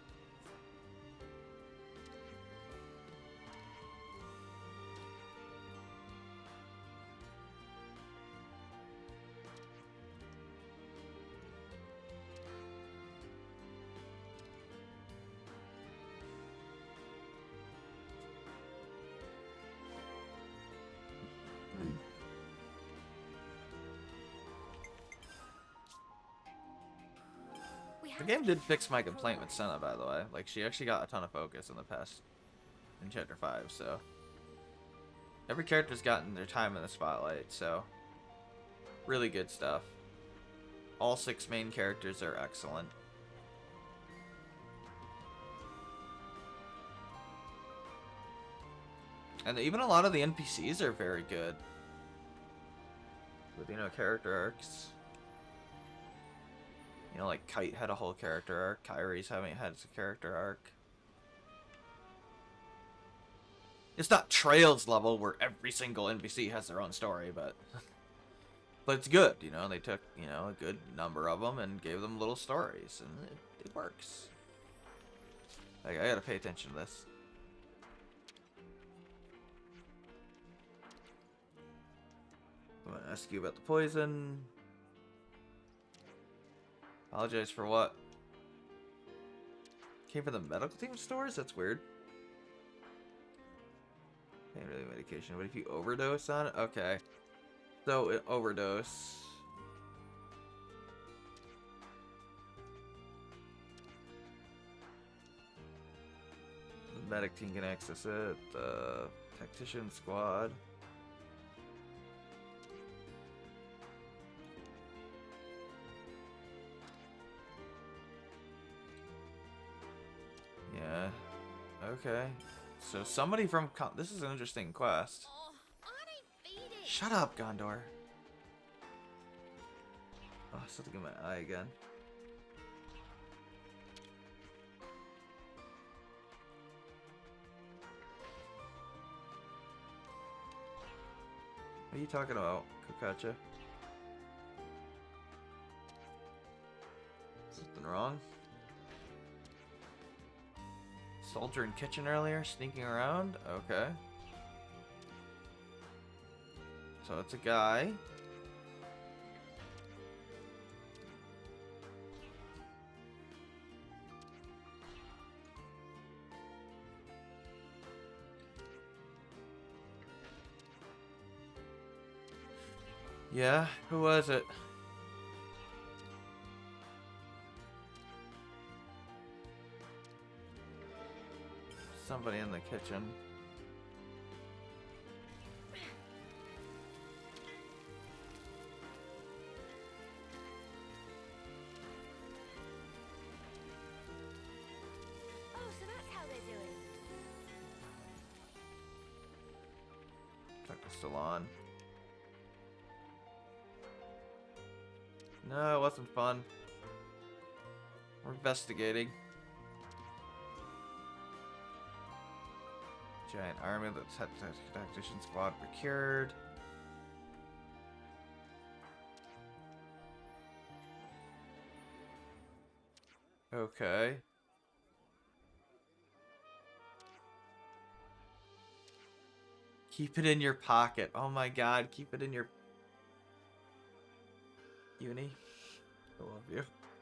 [SPEAKER 1] The game did fix my complaint with Senna, by the way. Like, she actually got a ton of focus in the past, in Chapter five, so. Every character's gotten their time in the spotlight, so. Really good stuff. All six main characters are excellent. And even a lot of the N P Cs are very good. With, you know, character arcs. You know, like Kite had a whole character arc. Kyrie's having had a character arc. It's not Trails level where every single N P C has their own story, but but it's good. You know, they took, you know, a good number of them and gave them little stories, and it, it works. Like, I gotta pay attention to this. I'm gonna ask you about the poison. Apologize for what? Came from the medical team stores? That's weird. Pain relief medication. What if you overdose on it? Okay. So, uh, overdose. The medic team can access it. The tactician squad. Yeah. Okay. So somebody from Con this is an interesting quest.
[SPEAKER 2] Oh, I don't feed it.
[SPEAKER 1] Shut up, Gondor. Oh, something in my eye again. What are you talking about, Kukacha? Something wrong? Soldier in kitchen earlier, sneaking around? Okay. So it's a guy. Yeah, who was it? Somebody in the kitchen.
[SPEAKER 2] Oh, so that's how they're doing.
[SPEAKER 1] Dr. Stallone. No, it wasn't fun. We're investigating. Giant army that the tactician squad procured. Okay. Keep it in your pocket. Oh my god, keep it in your uni. I love you.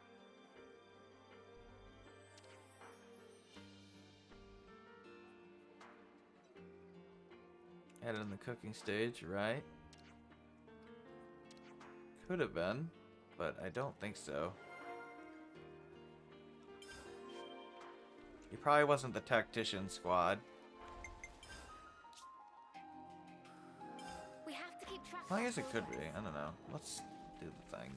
[SPEAKER 1] Had it in the cooking stage, right? Could have been, but I don't think so. He probably wasn't the tactician squad.
[SPEAKER 2] We have to keep track.
[SPEAKER 1] Well, I
[SPEAKER 2] of
[SPEAKER 1] guess it
[SPEAKER 2] all
[SPEAKER 1] could
[SPEAKER 2] this.
[SPEAKER 1] be. I don't know. Let's do the thing.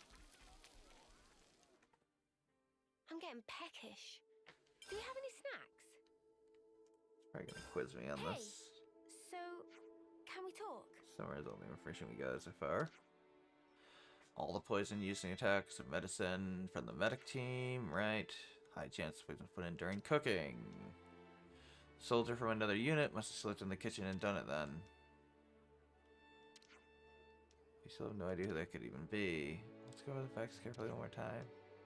[SPEAKER 2] I'm getting peckish. Do you have any snacks?
[SPEAKER 1] Probably gonna quiz me on
[SPEAKER 2] Hey.
[SPEAKER 1] this.
[SPEAKER 2] So, can we talk?
[SPEAKER 1] Summarize all the information we got so far. All the poison used in the attacks of medicine from the medic team, right? High chance poison put in during cooking. Soldier from another unit must have slipped in the kitchen and done it then. We still have no idea who that could even be. Let's go over the facts carefully one more time.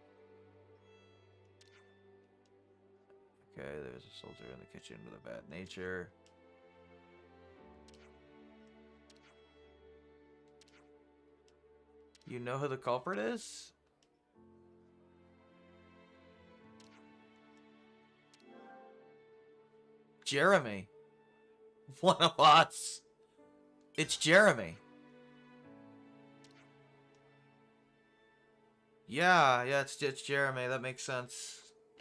[SPEAKER 1] Okay, there's a soldier in the kitchen with a bad nature. You know who the culprit is? Jeremy. One of us. It's Jeremy. Yeah, yeah, it's, it's Jeremy. That makes sense.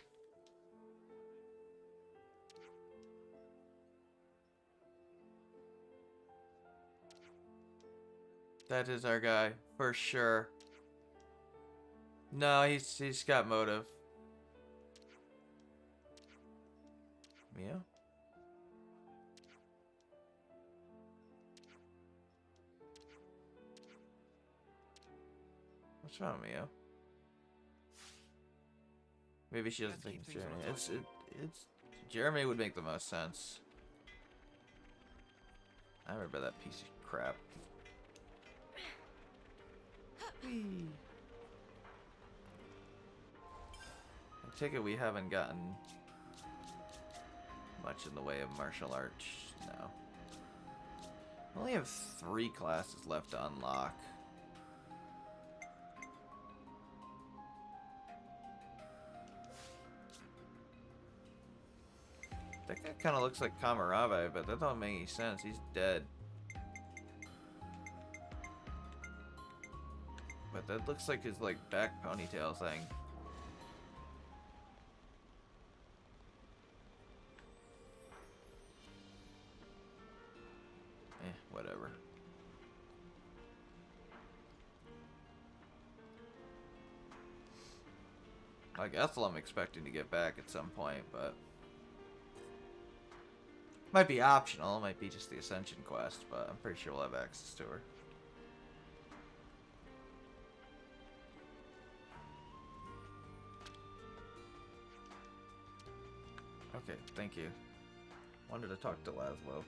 [SPEAKER 1] That is our guy, for sure. No, he's he's got motive. Mia? What's wrong, Mia? Maybe she doesn't think it's Jeremy. It's it, it's Jeremy would make the most sense. I remember that piece of crap. Whee. I take it we haven't gotten much in the way of martial arts now. We only have three classes left to unlock. That guy kind of looks like Kamarabe, but that don't make any sense. He's dead. But that looks like his like back ponytail thing. Eh, whatever. Like Ethel, I'm expecting to get back at some point, but might be optional. It might be just the Ascension quest, but I'm pretty sure we'll have access to her. Okay, thank you. Wanted to talk to Laszlo.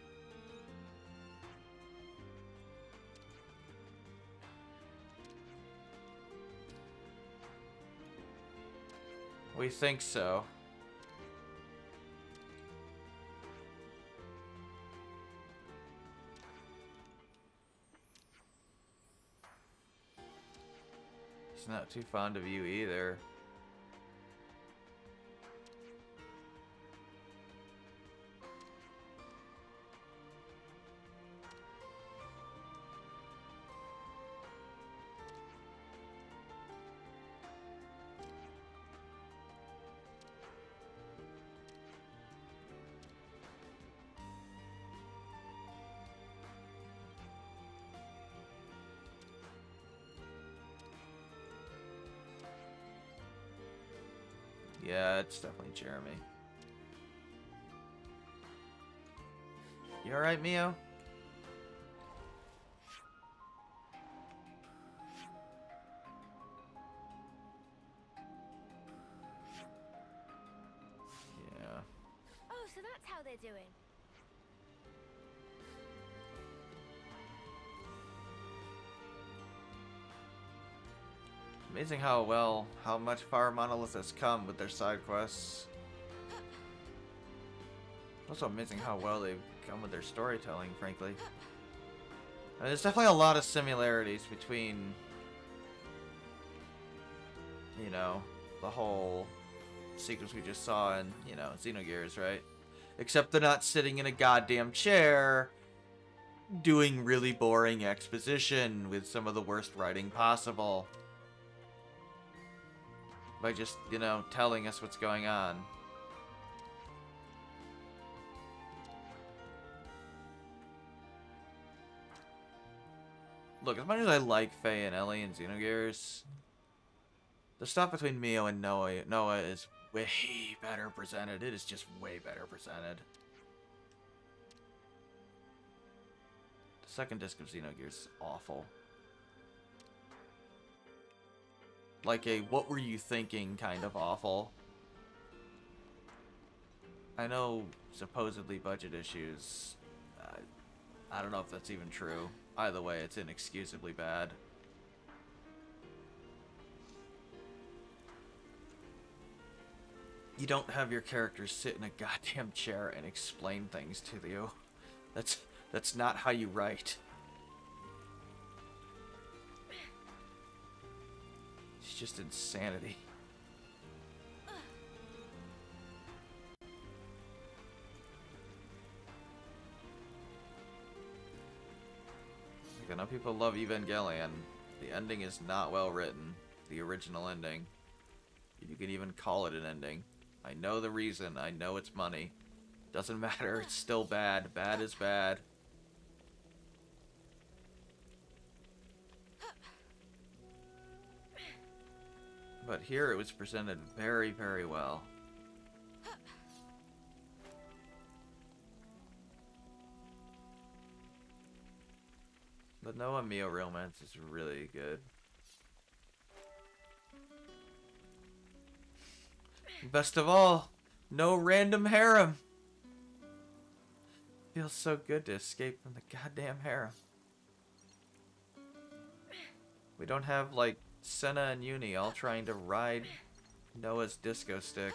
[SPEAKER 1] We think so. He's not too fond of you either. Yeah, it's definitely Jeremy. You alright, Mio? Yeah.
[SPEAKER 2] Oh, so that's how they're doing.
[SPEAKER 1] Amazing how well, how much far Monolith has come with their side quests. Also amazing how well they've come with their storytelling, frankly. I mean, there's definitely a lot of similarities between, you know, the whole sequence we just saw in, you know, Xenogears, right? Except they're not sitting in a goddamn chair doing really boring exposition with some of the worst writing possible. By just, you know, telling us what's going on. Look, as much as I like Faye and Ellie and Xenogears, the stuff between Mio and Noah, Noah is way better presented. It is just way better presented. The second disc of Xenogears is awful. Like a what were you thinking kind of awful. I know supposedly budget issues. Uh, I don't know if that's even true. Either way, it's inexcusably bad. You don't have your characters sit in a goddamn chair and explain things to you. That's that's not how you write. It's just insanity. Like, I know people love Evangelion. The ending is not well written. The original ending. You can even call it an ending. I know the reason. I know it's money. Doesn't matter. It's still bad. Bad is bad. But here it was presented very, very well. The Noah Mio romance is really good. Best of all, no random harem. Feels so good to escape from the goddamn harem. We don't have, like, Senna and Uni all trying to ride Noah's disco stick.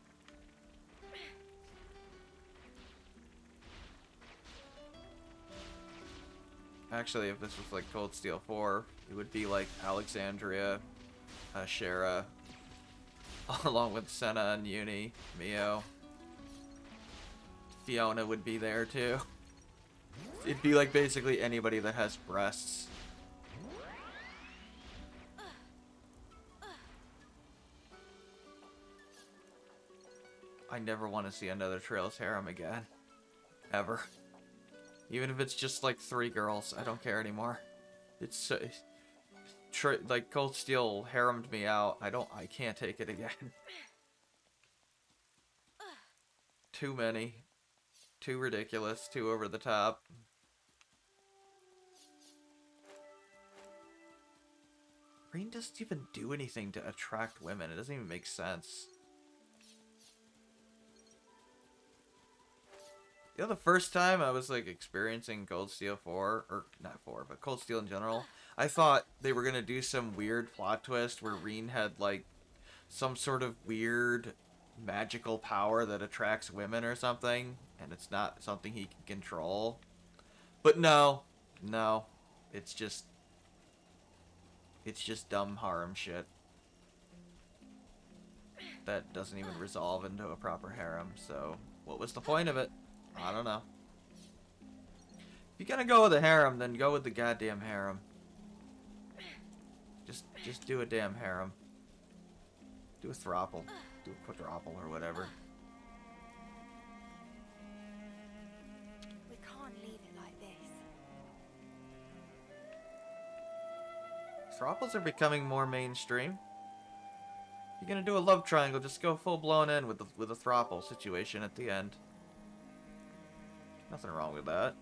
[SPEAKER 1] Actually, if this was like Cold Steel four, it would be like Alexandria, uh, Shara, along with Senna and Uni, Mio. Fiona would be there too. It'd be like basically anybody that has breasts. I never want to see another Trails harem again. Ever. Even if it's just like three girls, I don't care anymore. It's so... Tra like, Cold Steel haremed me out. I don't... I can't take it again. Too many. Too ridiculous. Too over the top. Green doesn't even do anything to attract women. It doesn't even make sense. You know, the first time I was, like, experiencing Cold Steel four, or not four, but Cold Steel in general, I thought they were gonna do some weird plot twist where Reen had, like, some sort of weird magical power that attracts women or something, and it's not something he can control. But no, no, it's just, it's just dumb harem shit that doesn't even resolve into a proper harem, so what was the point of it? I don't know. If you're gonna go with a harem, then go with the goddamn harem. Just, just do a damn harem. Do a throuple. Do a quadruple or whatever.
[SPEAKER 2] We can't leave it like this.
[SPEAKER 1] Throuples are becoming more mainstream. If you're gonna do a love triangle, just go full blown in with the, with a throuple situation at the end. Nothing wrong with that.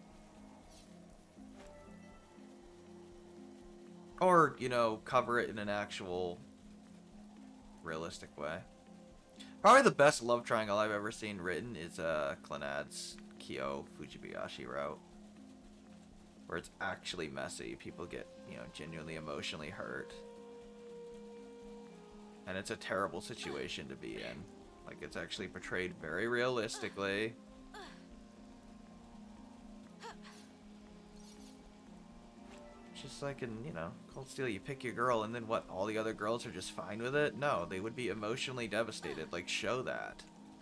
[SPEAKER 1] Or, you know, cover it in an actual realistic way. Probably the best love triangle I've ever seen written is uh, Clannad's Kyo Fujibayashi route. Where it's actually messy. People get, you know, genuinely emotionally hurt. And it's a terrible situation to be in. Like, it's actually portrayed very realistically. Just like in, you know, Cold Steel, you pick your girl and then what, all the other girls are just fine with it? No, they would be emotionally devastated. Like, show that.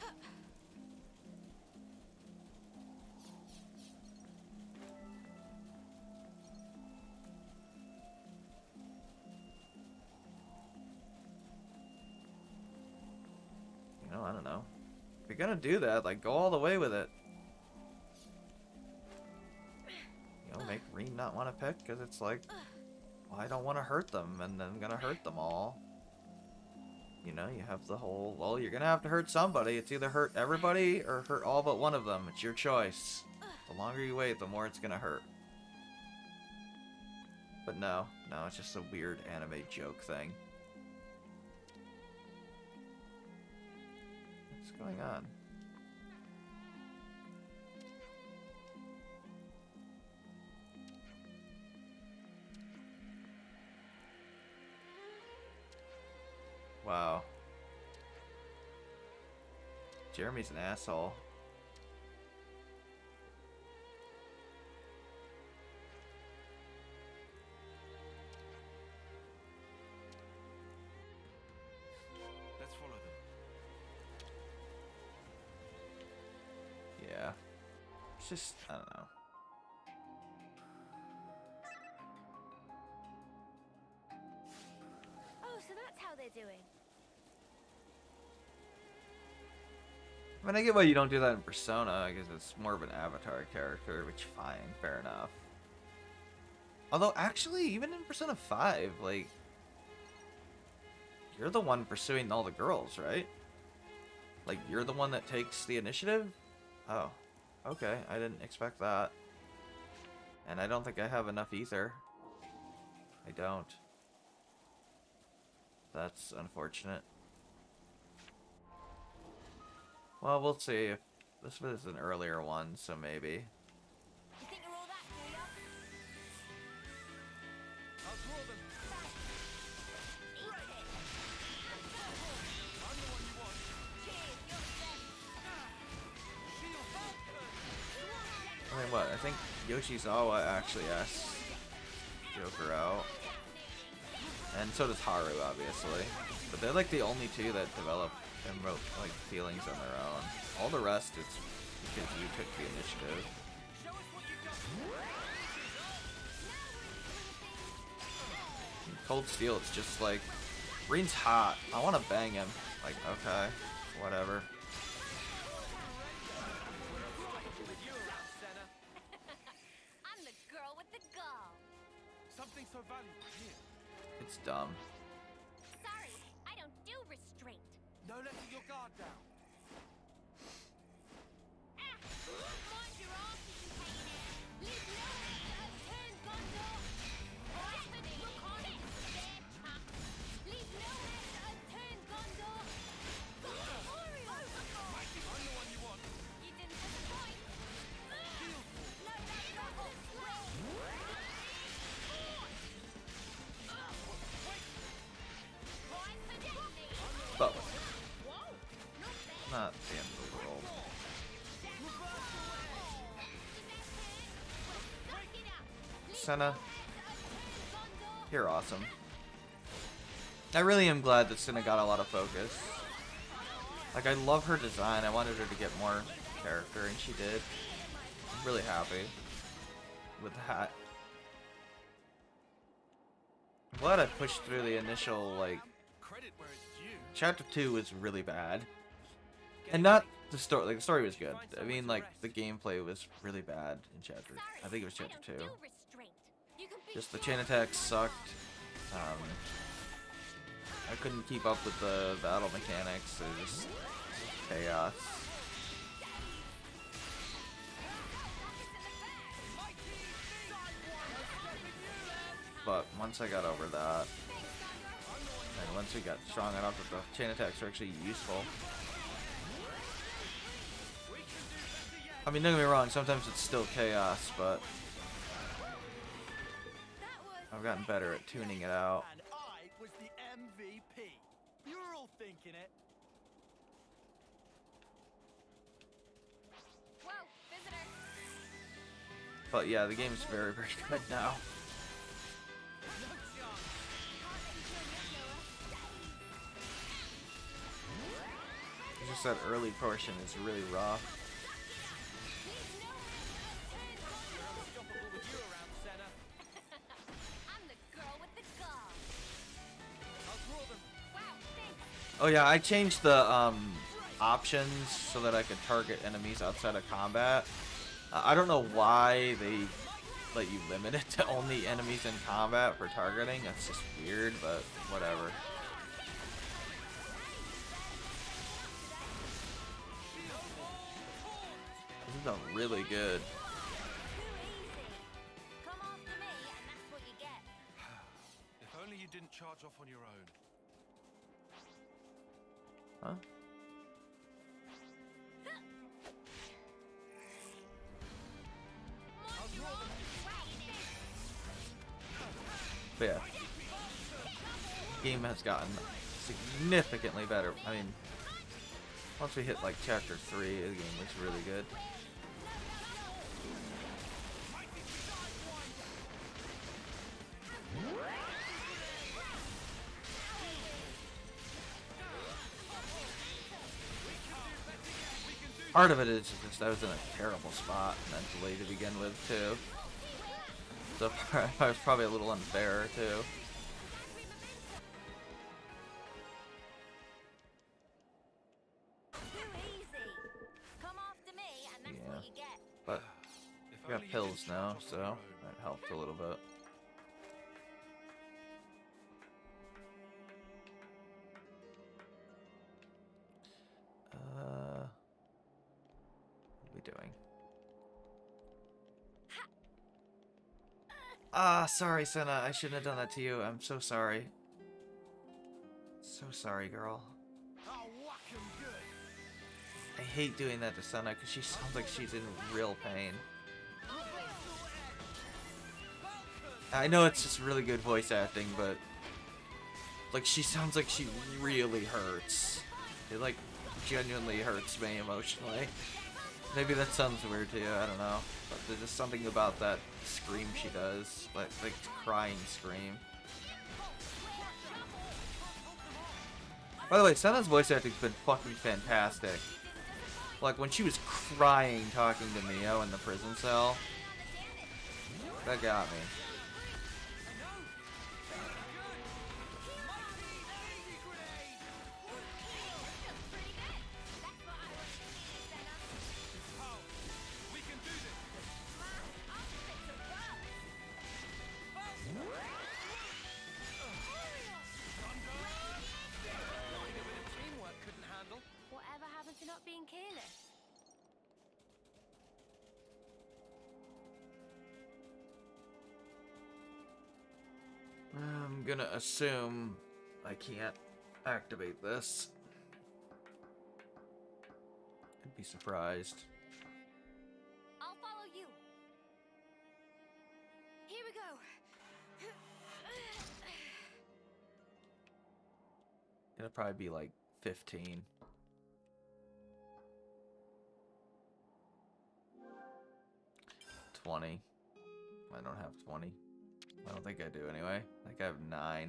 [SPEAKER 1] You know, I don't know. If you're gonna do that, like, go all the way with it. Make Reen not want to pick because it's like, well, I don't want to hurt them and then I'm gonna hurt them all. You know, you have the whole, well, you're gonna have to hurt somebody. It's either hurt everybody or hurt all but one of them. It's your choice. The longer you wait, the more it's gonna hurt. But no, no, it's just a weird anime joke thing. What's going on? Wow. Jeremy's an asshole.
[SPEAKER 3] Let's follow them.
[SPEAKER 1] Yeah. It's just, I don't know.
[SPEAKER 2] Oh, so that's how they're doing.
[SPEAKER 1] I mean, I get why you don't do that in Persona, because it's more of an avatar character, which, fine, fair enough. Although, actually, even in Persona five, like, you're the one pursuing all the girls, right? Like, you're the one that takes the initiative? Oh, okay, I didn't expect that. And I don't think I have enough either. I don't. That's unfortunate. Well, we'll see. If this was an earlier one, so maybe.
[SPEAKER 2] You think you're all that, do ya?
[SPEAKER 3] I'll draw them.
[SPEAKER 2] Eat it.
[SPEAKER 3] I'm the one you want.
[SPEAKER 2] Cheers, you're
[SPEAKER 3] Shield.
[SPEAKER 1] I mean, what? I think Yoshizawa actually asked Joker out. And so does Haru, obviously. But they're like the only two that develop and wrote like feelings on their own. All the rest is because you took the initiative. In Cold Steel, it's just like, Green's hot. I want to bang him. Like, okay, whatever.
[SPEAKER 2] I'm the girl with the gall.
[SPEAKER 3] Something so valuable here.
[SPEAKER 1] It's dumb.
[SPEAKER 2] Sorry, I don't do restraint.
[SPEAKER 3] No letting your guard down.
[SPEAKER 2] Ah! Mind your arse, you container. Leave no hand to turn, Gondo. Bastard, look on it. There, chump. Leave no hand to turn, Gondo. Oreo.
[SPEAKER 3] I'm the one you want.
[SPEAKER 2] You didn't disappoint. No, no, no,
[SPEAKER 1] But not the end of the world. Senna, you're awesome. I really am glad that Senna got a lot of focus. Like, I love her design. I wanted her to get more character, and she did. I'm really happy with that. I'm glad I pushed through the initial, like,
[SPEAKER 3] Credit where it's due.
[SPEAKER 1] chapter two was really bad. And not the story, like, the story was good. I mean, like, the gameplay was really bad in chapter, I think it was chapter two. Just the chain attacks sucked. Um, I couldn't keep up with the battle mechanics. It was just chaos. But once I got over that, and once we got strong enough that the chain attacks are actually useful. I mean, don't get me wrong, sometimes it's still chaos, but I've gotten better at tuning it out.
[SPEAKER 3] And I was the M V P. You're all thinking it.
[SPEAKER 2] Whoa, visitor.
[SPEAKER 1] But yeah, the game is very, very good now. It's just that early portion is really rough.
[SPEAKER 3] Unstoppable with you around, Senna.
[SPEAKER 2] I'm the girl with the gall.
[SPEAKER 3] I'll draw them.
[SPEAKER 2] Wow, thanks.
[SPEAKER 1] Oh yeah, I changed the um, options so that I could target enemies outside of combat. Uh, I don't know why they let you limit it to only enemies in combat for targeting. That's just weird, but whatever. This is a really good.
[SPEAKER 2] Come after me, and that's what you get.
[SPEAKER 3] If only you didn't charge off on your own.
[SPEAKER 1] Huh? But yeah, game has gotten significantly better. I mean, once we hit like chapter three, the game was really good. Part of it is just I was in a terrible spot mentally to begin with too. So I was probably a little unfair too.
[SPEAKER 2] Too easy. Come after me, and that's
[SPEAKER 1] Yeah.
[SPEAKER 2] what you get.
[SPEAKER 1] But
[SPEAKER 3] If
[SPEAKER 1] I got
[SPEAKER 3] only you
[SPEAKER 1] pills
[SPEAKER 3] didn't
[SPEAKER 1] now,
[SPEAKER 3] charge off on
[SPEAKER 1] so
[SPEAKER 3] your own.
[SPEAKER 1] that helped a little bit. Uh, what are we doing? Ah, sorry, Senna. I shouldn't have done that to you. I'm so sorry. So sorry, girl.
[SPEAKER 3] I'll whack 'em good.
[SPEAKER 1] I hate doing that to Senna because she sounds like she's in real pain. I know it's just really good voice acting, but like she sounds like she really hurts. It like genuinely hurts me emotionally. Maybe that sounds weird to you, I don't know. But there's just something about that scream she does, like like crying scream. By the way, Senna's voice acting's been fucking fantastic. Like when she was crying talking to Mio in the prison cell, that got me.
[SPEAKER 3] Teamwork couldn't handle.
[SPEAKER 2] Whatever happened to not being careless?
[SPEAKER 1] I'm gonna assume I can't activate this. I'd be surprised.
[SPEAKER 2] I'll follow you. Here we go.
[SPEAKER 1] It'll probably be like fifteen. twenty. I don't have twenty. I don't think I do anyway. I think I have nine.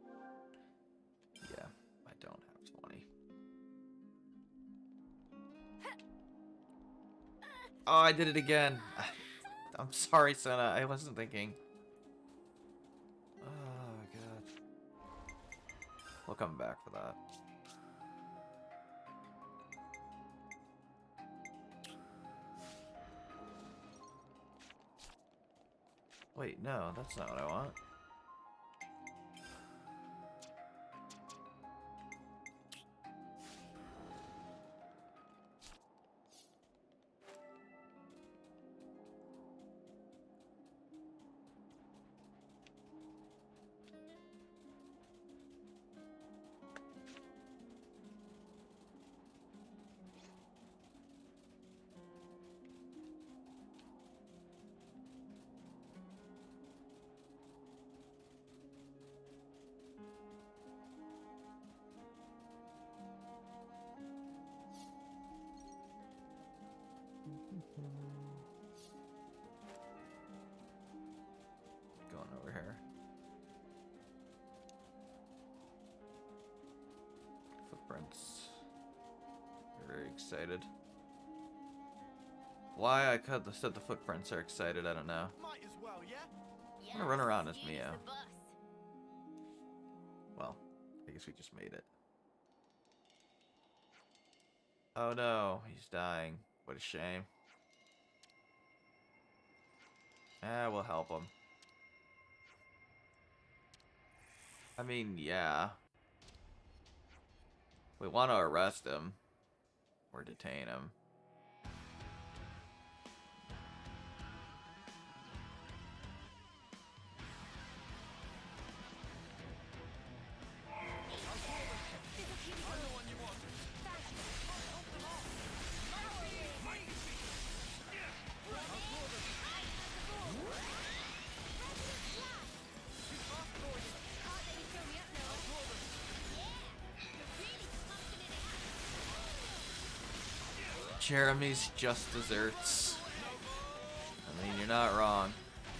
[SPEAKER 1] Yeah, I don't have twenty. Oh, I did it again. I'm sorry, Senna. I wasn't thinking. Oh, God. We'll come back for that. Wait, no, that's not what I want. Going over here. Footprints. Very excited. Why I could have said the footprints are excited, I don't know.
[SPEAKER 3] Might as well, yeah?
[SPEAKER 1] I'm gonna run around as
[SPEAKER 2] Use
[SPEAKER 1] Mio.
[SPEAKER 2] the bus.
[SPEAKER 1] Well, I guess we just made it. Oh no, he's dying. What a shame. Ah, we'll help him. I mean, yeah. We want to arrest him. Or detain him. Jeremy's just desserts. I mean, you're not wrong.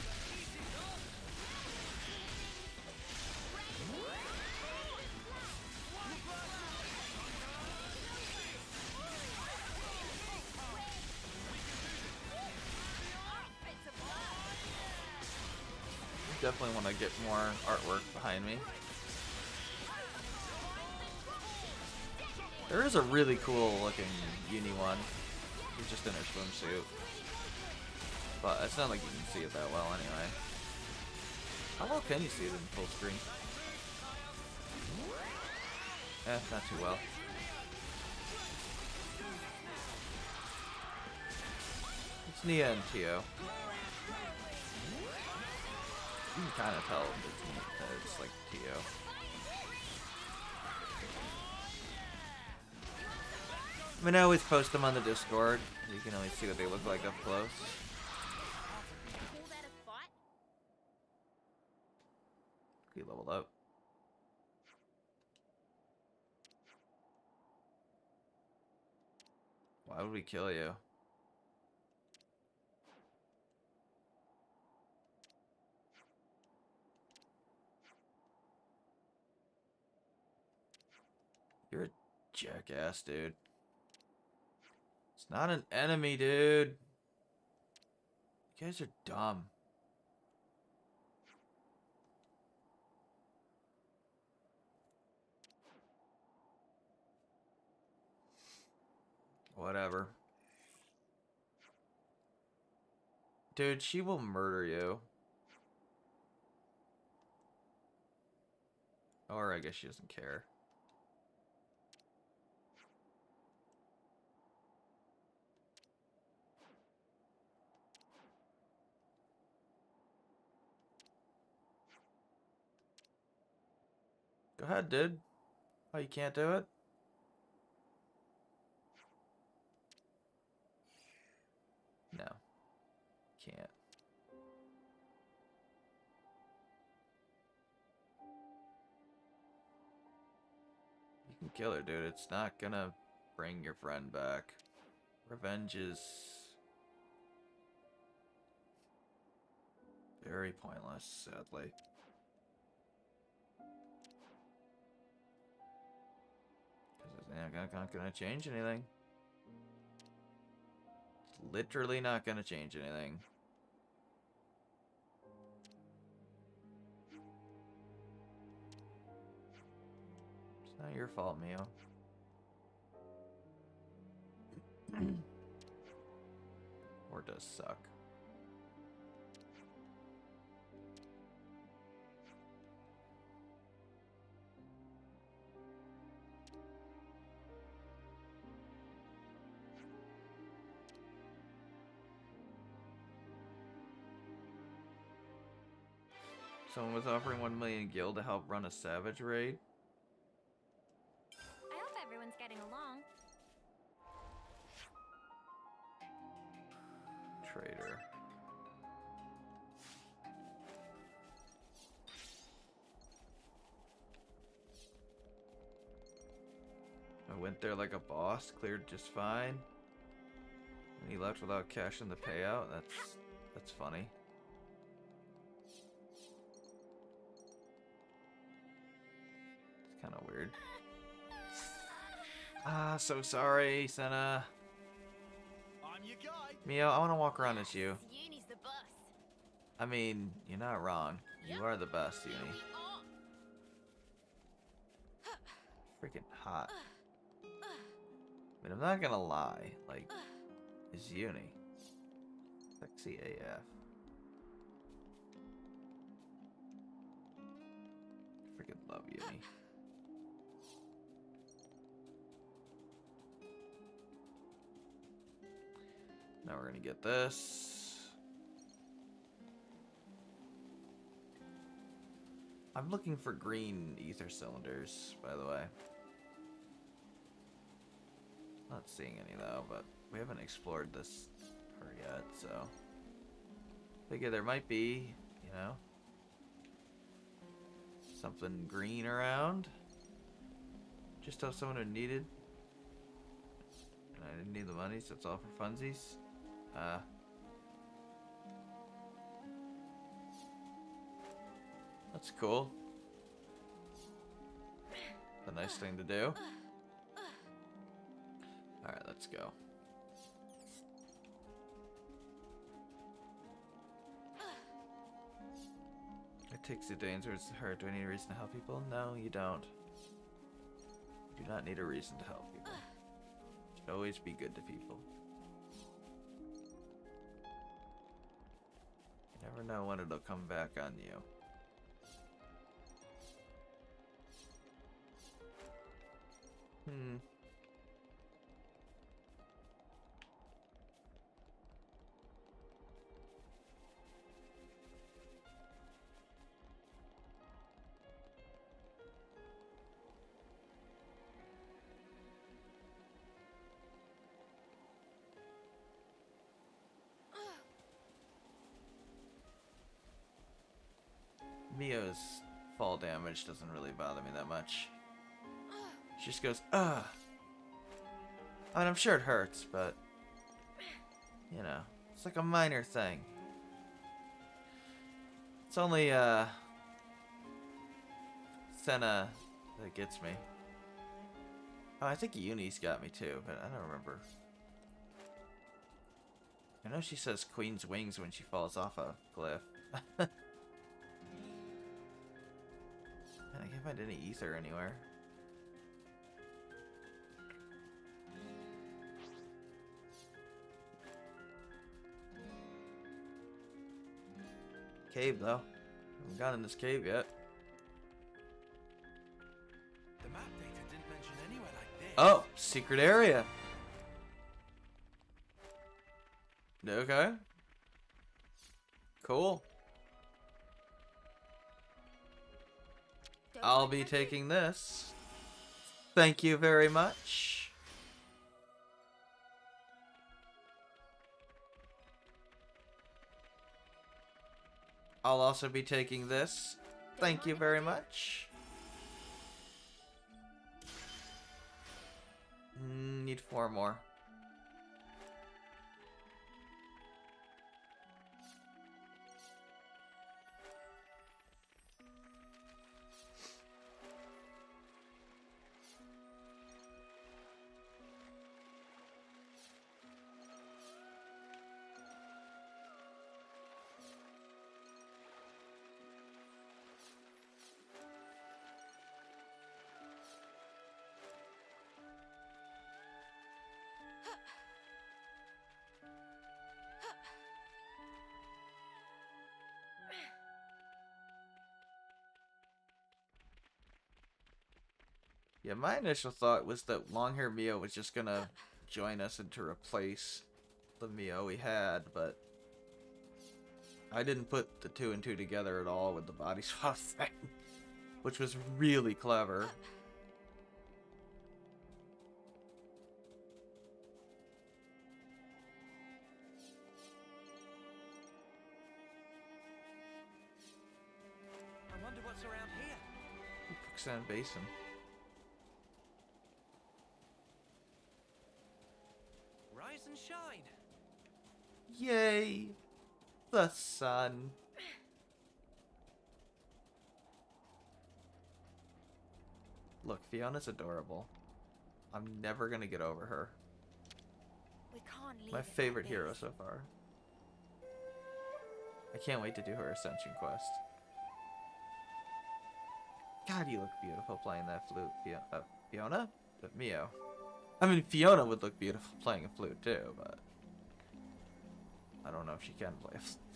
[SPEAKER 1] Definitely want to get more artwork behind me. There is a really cool looking uni one. He's just in her swimsuit. But it's not like you can see it that well anyway. How well can you see it in full screen? Eh, not too well. It's Nia and Tio. You can kind of tell it's, it's like Tio. I mean, I always post them on the Discord. You can always see what they look like up close.
[SPEAKER 2] Call that a fight?
[SPEAKER 1] We leveled up. Why would we kill you? You're a jackass, dude. It's It's not an enemy, dude. You guys are dumb. Whatever. Dude, she will murder you. Or I guess she doesn't care. Go ahead, dude. Oh, you can't do it? No. Can't. You can kill her, dude. It's not gonna bring your friend back. Revenge is very pointless, sadly. Because it's not gonna change anything. It's literally not gonna change anything. It's not your fault, Mio. Or does suck. Someone was offering one million gil to help run a savage raid.
[SPEAKER 2] I hope everyone's getting along.
[SPEAKER 1] Traitor. I went there like a boss, cleared just fine. And he left without cashing the payout. That's that's funny. It's kind of weird. Ah, so sorry, Senna.
[SPEAKER 4] I'm your guy.
[SPEAKER 1] Mio, I want to walk around as you.
[SPEAKER 2] Uni's the boss.
[SPEAKER 1] I mean, you're not wrong. You are the best,
[SPEAKER 2] Here
[SPEAKER 1] Uni.
[SPEAKER 2] we are.
[SPEAKER 1] Freaking hot. I mean, I'm not gonna lie. Like, is Uni sexy A F? Freaking love Uni. Now we're gonna get this. I'm looking for green ether cylinders, by the way. Not seeing any though, but we haven't explored this part yet, so figure there might be, you know, something green around. Just have someone who needed, and I didn't need the money, so it's all for funsies. Uh, that's cool. It's a nice thing to do. Alright, let's go. It takes a dangerous hurt. Do I need a reason to help people? No, you don't. You do not need a reason to help people. You should always be good to people. You never know when it'll come back on you. Hmm. Mio's fall damage doesn't really bother me that much. She just goes, ugh. I mean, I'm sure it hurts, but, you know, it's like a minor thing. It's only, uh, Senna that gets me. Oh, I think Uni's got me too, but I don't remember. I know she says Queen's Wings when she falls off a cliff. Man, I can't find any ether anywhere. Cave, though. Haven't gone in this cave yet.
[SPEAKER 4] The map data didn't mention anywhere like this.
[SPEAKER 1] Oh, secret area. Okay. Cool.
[SPEAKER 2] Don't
[SPEAKER 1] I'll
[SPEAKER 2] mind
[SPEAKER 1] be
[SPEAKER 2] if I do.
[SPEAKER 1] taking this. Thank you very much. I'll also be taking this. Thank you very much. Mm, need four more. Yeah, my initial thought was that Longhair Mio was just gonna join us and to replace the Mio we had, but I didn't put the two and two together at all with the body swap thing, which was really clever.
[SPEAKER 3] I wonder what's around here.
[SPEAKER 1] Quicksand Basin.
[SPEAKER 3] Rise and shine.
[SPEAKER 1] Yay! The sun. Look, Fiona's adorable. I'm never gonna get over her.
[SPEAKER 2] We can't leave
[SPEAKER 1] My
[SPEAKER 2] it like
[SPEAKER 1] favorite hero
[SPEAKER 2] this.
[SPEAKER 1] so far. I can't wait to do her Ascension quest. God, you look beautiful playing that flute, Fio uh, Fiona? But Mio. I mean, Fiona would look beautiful playing a flute too, but I don't know if she can play a flute.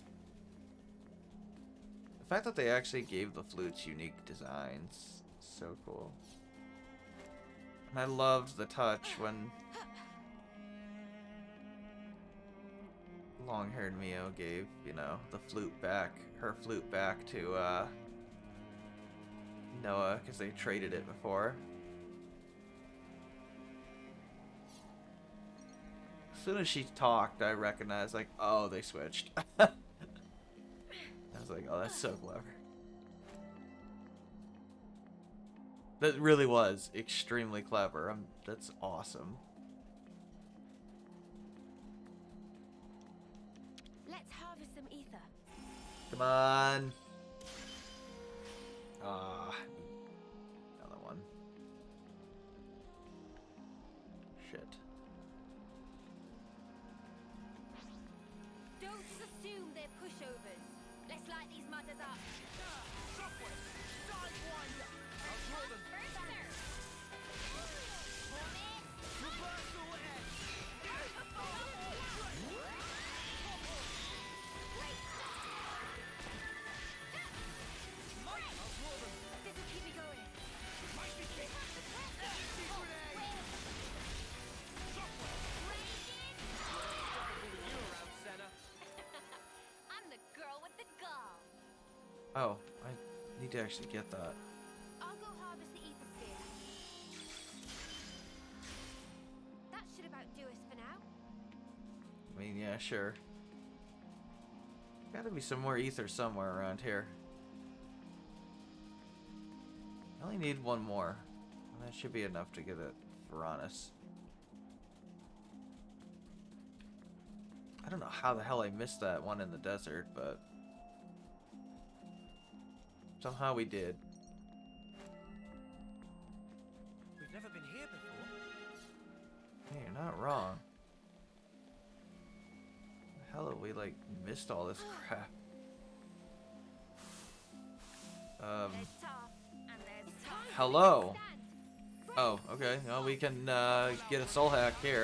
[SPEAKER 1] The fact that they actually gave the flutes unique designs is so cool. And I loved the touch when long-haired Mio gave, you know, the flute back, her flute back to uh, Noah, because they traded it before. As soon as she talked, I recognized, like, oh, they switched. I was like, oh, that's so clever. That really was extremely clever. Um, that's awesome.
[SPEAKER 2] Let's harvest some ether.
[SPEAKER 1] Come on. Ah, another one. Shit.
[SPEAKER 2] Don't just assume they're pushovers. Let's light these mutters up. This'll keep me going.
[SPEAKER 3] You around, Senna.
[SPEAKER 2] I'm the girl with the gall.
[SPEAKER 1] Oh, I need to actually get that.
[SPEAKER 2] I'll go harvest the ether sphere. That should about do us for now.
[SPEAKER 1] I mean, yeah, sure. Gotta be some more ether somewhere around here. I only need one more. And that should be enough to get it for Uranus. I don't know how the hell I missed that one in the desert, but somehow we did.
[SPEAKER 3] We've never been here before.
[SPEAKER 1] Hey, you're not wrong. have we like missed all this crap? Um,
[SPEAKER 2] There's tough, and there's tough.
[SPEAKER 1] hello.
[SPEAKER 2] Stand.
[SPEAKER 1] Oh, okay. Well, we can uh, get a soul hack here.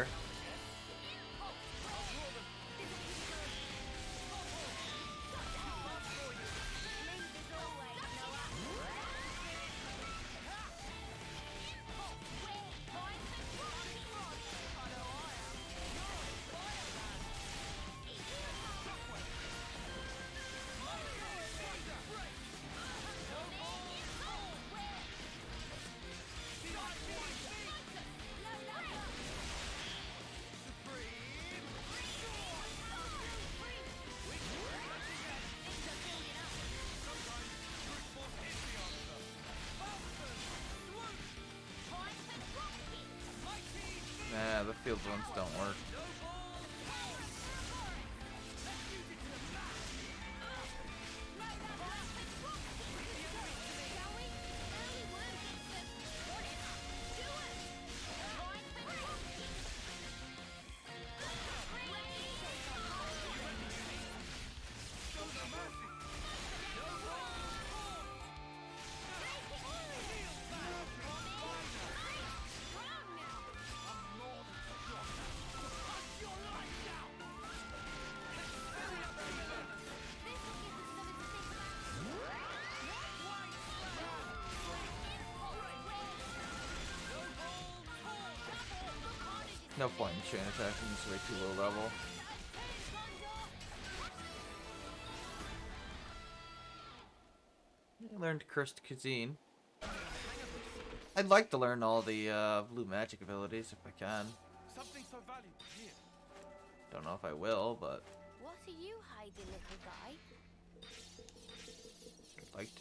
[SPEAKER 1] Nah, the field ones don't work. No point in chain attacking, it's way too low level. I learned Cursed Cuisine. I'd like to learn all the uh, blue magic abilities if I can.
[SPEAKER 4] Something so valuable here.
[SPEAKER 1] Don't know if I will, but
[SPEAKER 2] What are you hiding, little guy?
[SPEAKER 1] I'd like to.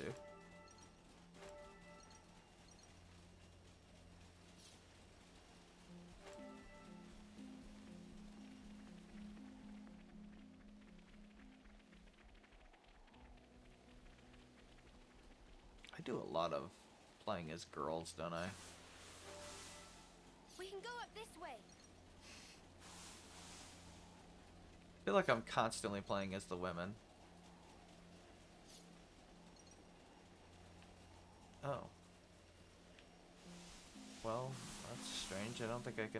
[SPEAKER 1] I do a lot of playing as girls, don't I?
[SPEAKER 2] We can go up this way.
[SPEAKER 1] I feel like I'm constantly playing as the women. Oh. Well, that's strange. I don't think I can...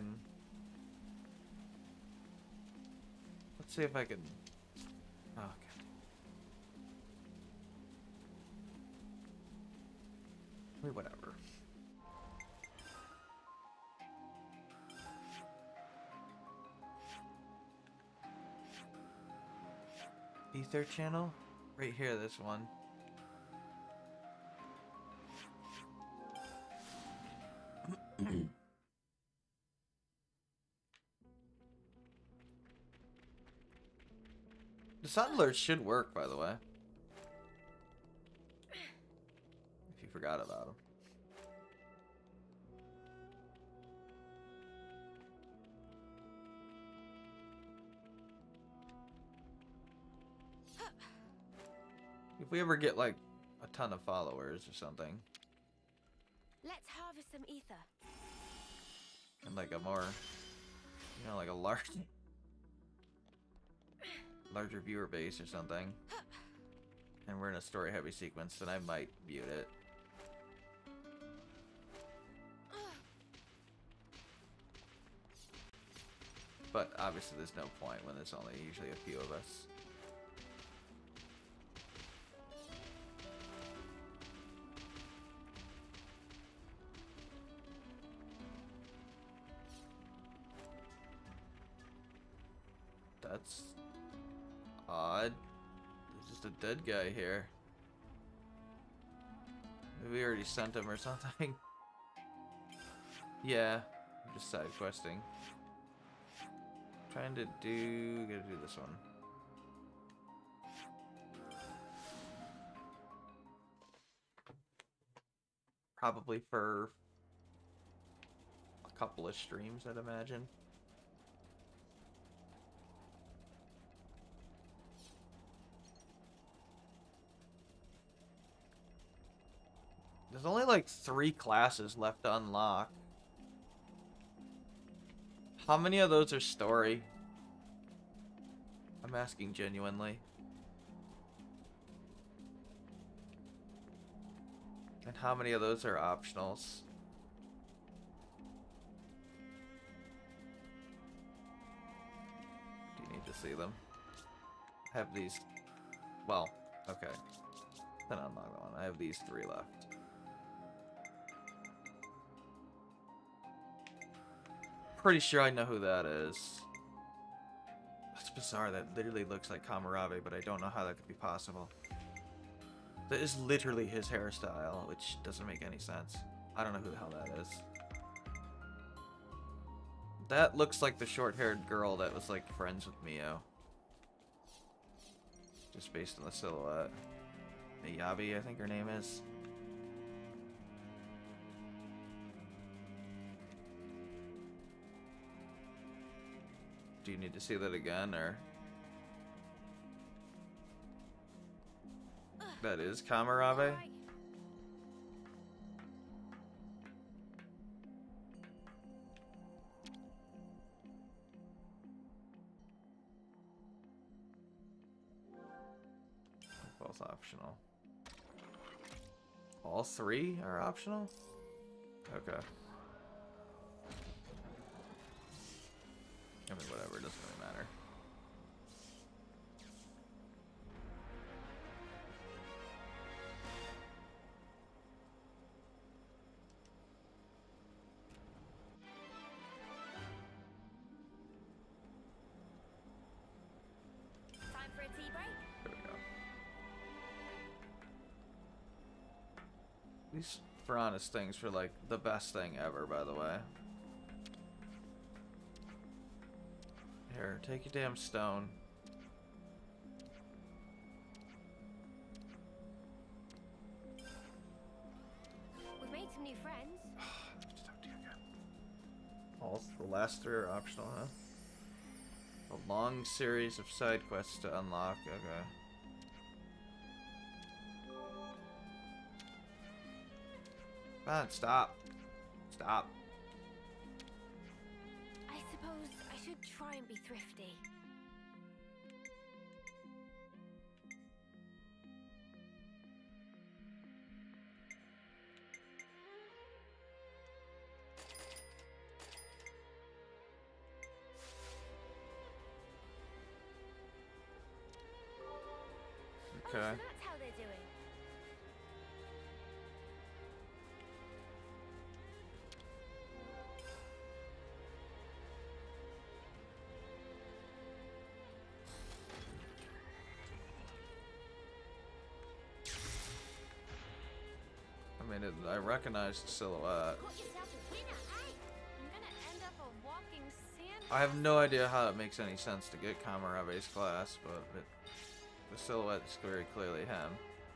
[SPEAKER 1] Let's see if I can... Oh, okay. I mean, whatever. Ether channel? Right here, this one. The sound alerts should work, by the way. If you forgot about them. If we ever get like a ton of followers or something,
[SPEAKER 2] Let's harvest some ether.
[SPEAKER 1] and like a more, you know, like a large, larger viewer base or something, and we're in a story-heavy sequence, then I might mute it. But obviously, there's no point when there's only usually a few of us. That's odd. There's just a dead guy here. Maybe we already sent him or something. Yeah, I'm just side questing. Trying to do. Gotta do this one. Probably for a couple of streams, I'd imagine. There's only like three classes left to unlock. How many of those are story? I'm asking genuinely. And how many of those are optionals? Do you need to see them? I have these. Well, okay. Then unlock that one. I have these three left. Pretty sure I know who that is. That's bizarre. That literally looks like Kamarabe, but I don't know how that could be possible. That is literally his hairstyle, which doesn't make any sense. I don't know who the hell that is. That looks like the short-haired girl that was like friends with Mio. Just based on the silhouette. Miyabi, I think her name is. Do you need to see that again, or? That is Kamarabe?
[SPEAKER 2] Alright.
[SPEAKER 1] Both optional. All three are optional? Okay. I mean, whatever, it doesn't really matter.
[SPEAKER 2] Time for a tea break?
[SPEAKER 1] There we go. These for honest things were like the best thing ever, by the way. Here, take your damn stone.
[SPEAKER 2] We've made some new friends.
[SPEAKER 1] Just talk to you again. All the last three are optional, huh? A long series of side quests to unlock. Okay. Come on, stop. Stop.
[SPEAKER 2] I suppose I should try and be thrifty. Oh,
[SPEAKER 1] Okay.
[SPEAKER 2] so that's how they're doing.
[SPEAKER 1] I mean, it, I recognized the silhouette.
[SPEAKER 2] Got yourself a winner, eh? I'm gonna end up a walking sand.
[SPEAKER 1] I have no idea how it makes any sense to get Kamarabe's class, but it, the silhouette is very clearly him.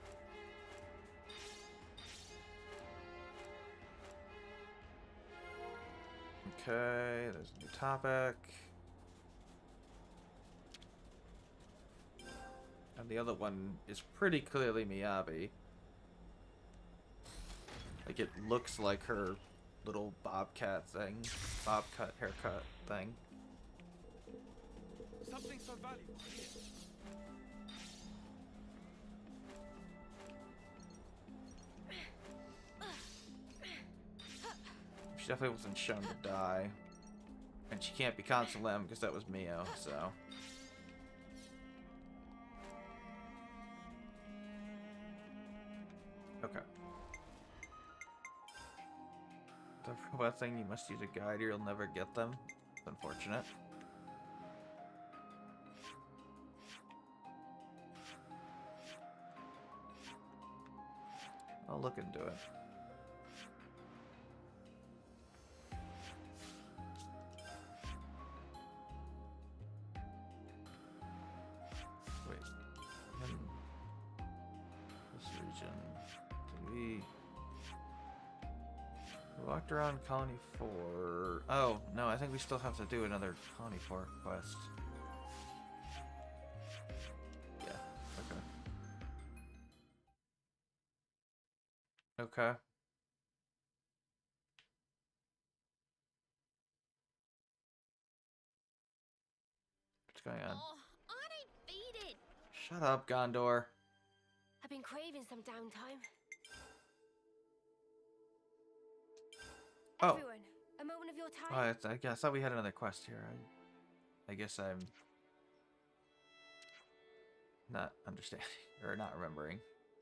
[SPEAKER 1] Okay, there's a new topic. And the other one is pretty clearly Miyabi. Like, it looks like her little bobcat thing. Bobcat haircut thing.
[SPEAKER 4] Something so valuable here.
[SPEAKER 1] She definitely wasn't shown to die. And she can't be Consul M because that was Mio, so. Okay. The robot thing, you must use a guide or you'll never get them. It's unfortunate. I'll look into it. Wait. In this region, do we... We walked around Colony four. Oh, no, I think we still have to do another Colony four quest. Yeah, okay. Okay. What's going on?
[SPEAKER 2] Oh, I need
[SPEAKER 1] Shut up, Gondor.
[SPEAKER 2] I've been craving some downtime.
[SPEAKER 1] Oh.
[SPEAKER 2] Everyone, a moment of your
[SPEAKER 1] Oh,
[SPEAKER 2] time.
[SPEAKER 1] I, I guess I thought we had another quest here. I, I guess I'm not understanding or not remembering.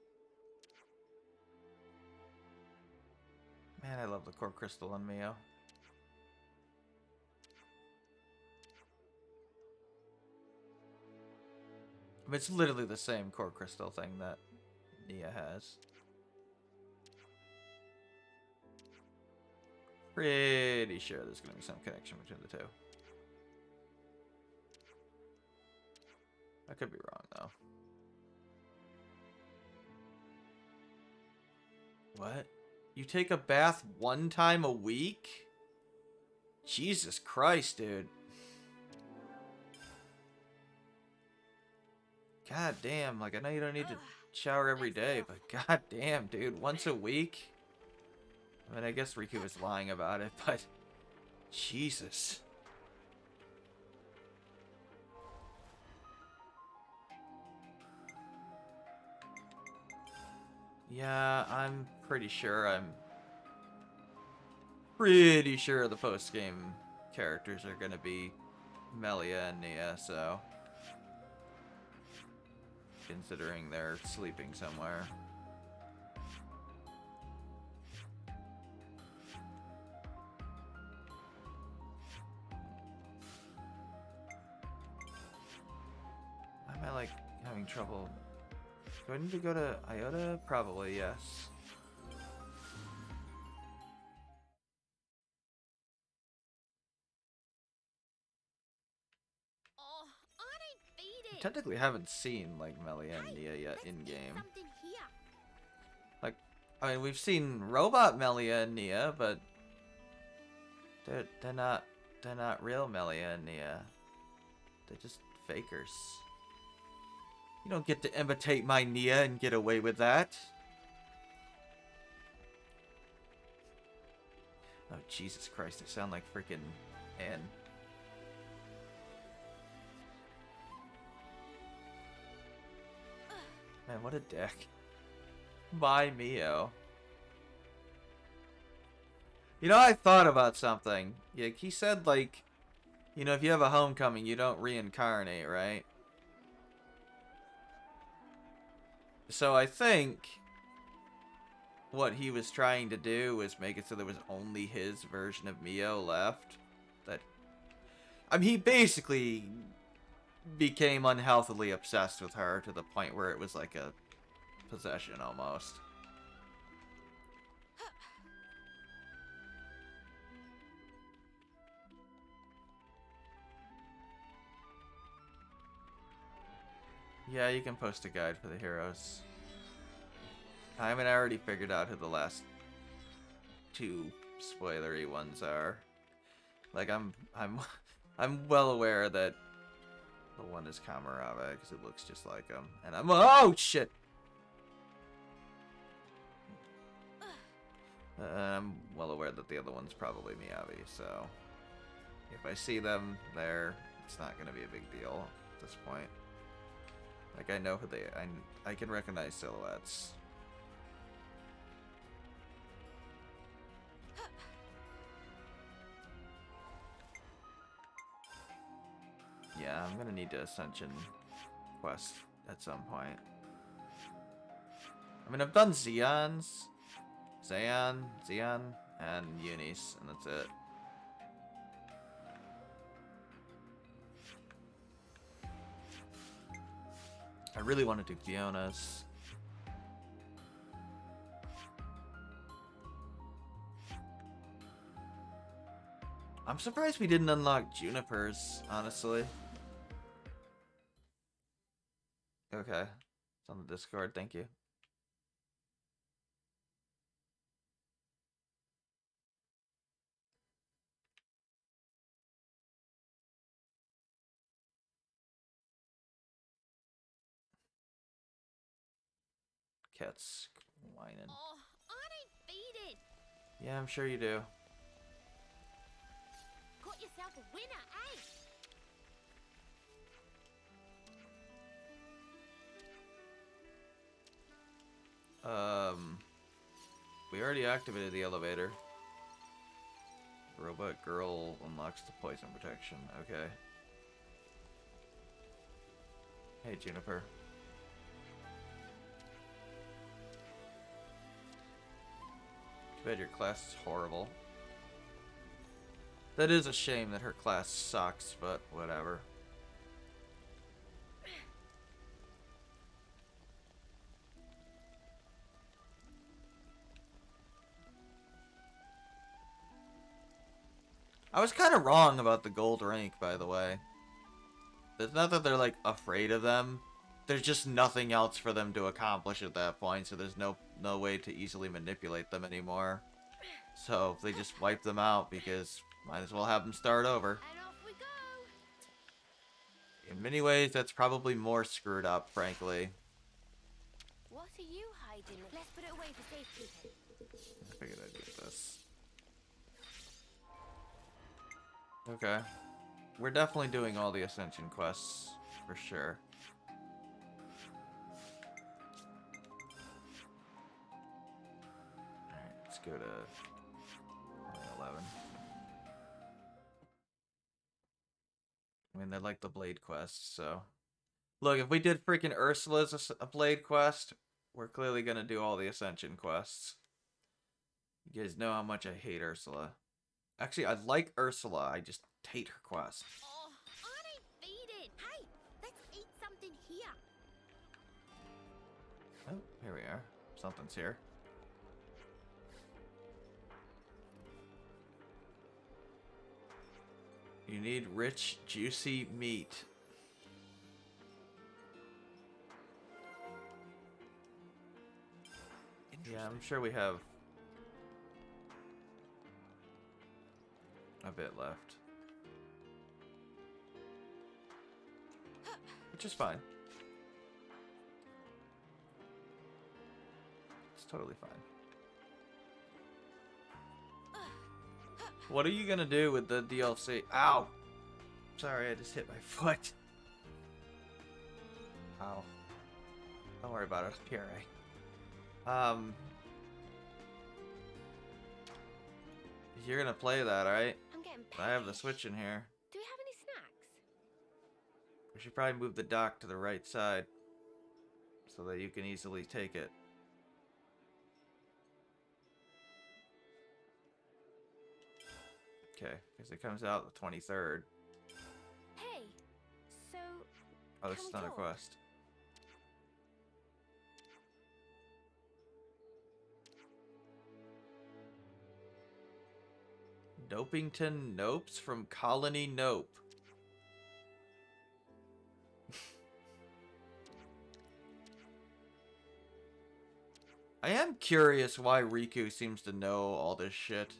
[SPEAKER 1] Man, I love the core crystal on Mio. I mean, it's literally the same core crystal thing that Nia has. Pretty sure there's going to be some connection between the two. I could be wrong, though. What? You take a bath one time a week? Jesus Christ, dude. God damn, like, I know you don't need to shower every day, but god damn, dude, once a week? I mean, I guess Riku was lying about it, but Jesus. Yeah, I'm pretty sure I'm pretty sure the post-game characters are gonna be Melia and Nia, so considering they're sleeping somewhere. Am I like having trouble? Do I need to go to Iota? Probably, yes.
[SPEAKER 2] Oh, aren't I
[SPEAKER 1] I
[SPEAKER 2] faded?
[SPEAKER 1] technically haven't seen like Melia and Nia yet
[SPEAKER 2] Let's
[SPEAKER 1] in
[SPEAKER 2] eat
[SPEAKER 1] game.
[SPEAKER 2] something here.
[SPEAKER 1] Like, I mean, we've seen robot Melia and Nia, but they're they're not they're not real Melia and Nia. They're just fakers. You don't get to imitate my Nia and get away with that. Oh, Jesus Christ, I sound like freaking Anne. Man, what a dick. My Mio. You know, I thought about something. Yeah, he said, like, you know, if you have a homecoming, you don't reincarnate, right? So I think what he was trying to do was make it so there was only his version of Mio left. That, I mean, he basically became unhealthily obsessed with her to the point where it was like a possession almost. Yeah, you can post a guide for the heroes. I mean, I already figured out who the last two spoilery ones are. Like, I'm, I'm, I'm well aware that the one is Kamarava because it looks just like him, and I'm oh shit. Uh, I'm well aware that the other one's probably Miyavi, so if I see them there, it's not gonna be a big deal at this point. Like, I know who they, I, I can recognize silhouettes. Yeah, I'm gonna need to Ascension quest at some point. I mean, I've done Zeon's, Zeon, Zeon, and Eunice, and that's it. I really want to do Fiona's. I'm surprised we didn't unlock Juniper's, honestly. Okay. It's on the Discord, thank you. Cat's whining.
[SPEAKER 2] Oh, aren't I faded?
[SPEAKER 1] Yeah, I'm sure you do.
[SPEAKER 2] Got yourself a winner, eh?
[SPEAKER 1] Um, we already activated the elevator. Robot girl unlocks the poison protection. Okay. Hey, Juniper. Too bad your class is horrible. That is a shame that her class sucks, but whatever. I was kind of wrong about the gold rank, by the way. It's not that they're, like, afraid of them. There's just nothing else for them to accomplish at that point, so there's no no way to easily manipulate them anymore. So they just wipe them out because might as well have them start over.
[SPEAKER 2] And off we go.
[SPEAKER 1] In many ways, that's probably more screwed up, frankly.
[SPEAKER 2] What are you hiding? Let's put it away for safekeeping.
[SPEAKER 1] I figured I'd get this. Okay. We're definitely doing all the Ascension quests, for sure. Alright, let's go to eleven. I mean, they like the Blade quest, so... Look, if we did freaking Ursula's a Blade quest, we're clearly gonna do all the Ascension quests. You guys know how much I hate Ursula. Actually, I like Ursula, I just hate her quest.
[SPEAKER 2] Oh, I ain't feeding. Hey, let's eat something here.
[SPEAKER 1] Oh, here we are. Something's here. You need rich, juicy meat. Yeah, I'm sure we have a bit left. Which is fine. It's totally fine. What are you gonna do with the D L C? Ow! Sorry, I just hit my foot. Ow. Don't worry about it, it'll be alright. Um... You're gonna play that, right?
[SPEAKER 2] I'm getting
[SPEAKER 1] I have the
[SPEAKER 2] peckish.
[SPEAKER 1] Switch in here.
[SPEAKER 2] Do we have any snacks?
[SPEAKER 1] We should probably move the dock to the right side so that you can easily take it. Okay, because it comes out the twenty-third.
[SPEAKER 2] Hey, so
[SPEAKER 1] Oh, this
[SPEAKER 2] Can
[SPEAKER 1] is
[SPEAKER 2] we
[SPEAKER 1] not a
[SPEAKER 2] talk?
[SPEAKER 1] quest. Dopington Nopes from Colony Nope. I am curious why Riku seems to know all this shit.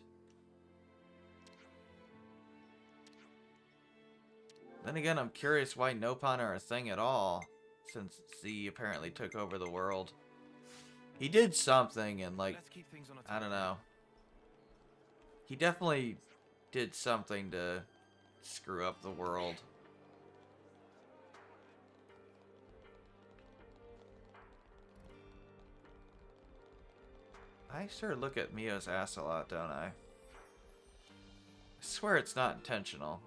[SPEAKER 1] Then again, I'm curious why Nopon are a thing at all, since Z apparently took over the world. He did something and, like,
[SPEAKER 4] Let's keep things on a
[SPEAKER 1] I don't
[SPEAKER 4] tight
[SPEAKER 1] know. He definitely did something to screw up the world. I sure look at Mio's ass a lot, don't I? I swear it's not intentional.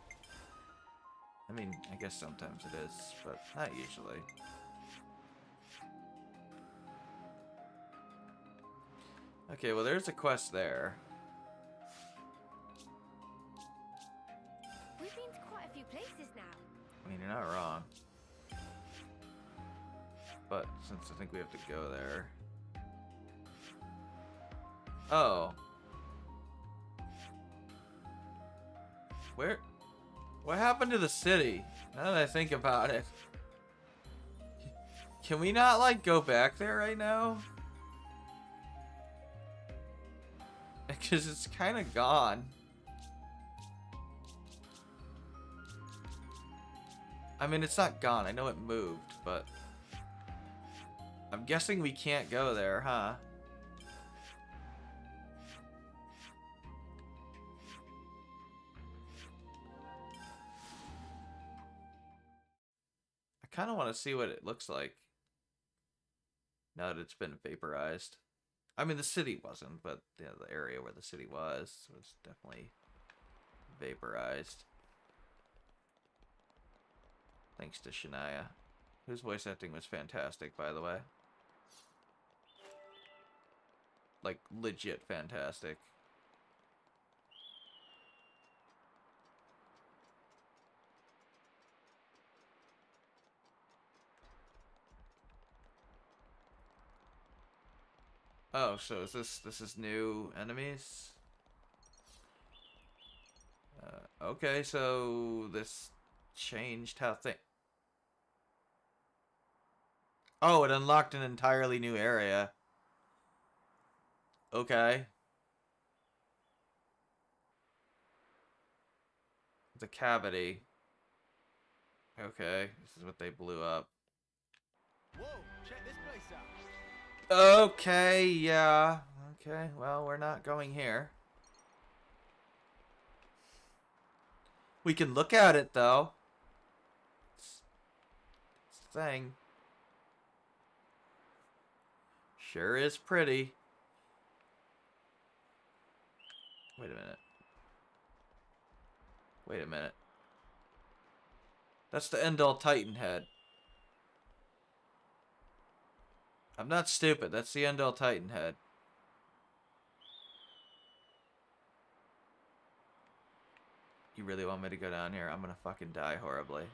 [SPEAKER 1] I mean, I guess sometimes it is, but not usually. Okay, well there's a quest there.
[SPEAKER 2] we've been to quite a few places now.
[SPEAKER 1] I mean, you're not wrong. But since I think we have to go there. Oh. Where? What happened to the city? Now that I think about it. Can we not, like, go back there right now? Because it's kind of gone. I mean, it's not gone. I know it moved, but... I'm guessing we can't go there, huh? I kind of want to see what it looks like. Now that it's been vaporized. I mean, the city wasn't, but you know, the area where the city was was definitely vaporized. Thanks to Shania, whose voice acting was fantastic, by the way. Like, legit fantastic. Oh, so is this this is new enemies? Uh, okay, so this changed how thing. Oh, it unlocked an entirely new area. Okay. The cavity. Okay, this is what they blew up.
[SPEAKER 4] Whoa, check this place out.
[SPEAKER 1] Okay, yeah. Okay, well, we're not going here. We can look at it, though. It's, it's a thing. Sure is pretty. Wait a minute. Wait a minute. That's the Endel Titan head. I'm not stupid. That's the Endel Titan head. You really want me to go down here? I'm gonna fucking die horribly.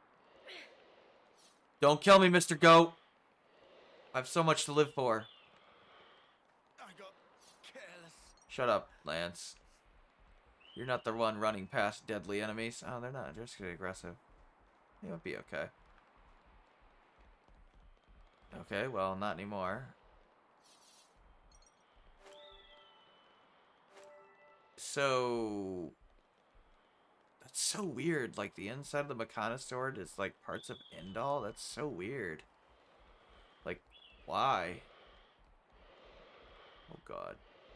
[SPEAKER 1] Don't kill me, Mister Goat. I have so much to live for.
[SPEAKER 4] I got careless.
[SPEAKER 1] Shut up, Lance. You're not the one running past deadly enemies. Oh, they're not. They're just getting aggressive. It would be okay. Okay, well, not anymore. So... That's so weird. Like, the inside of the Makana sword is, like, parts of Endal? That's so weird. Like, why? Oh, God.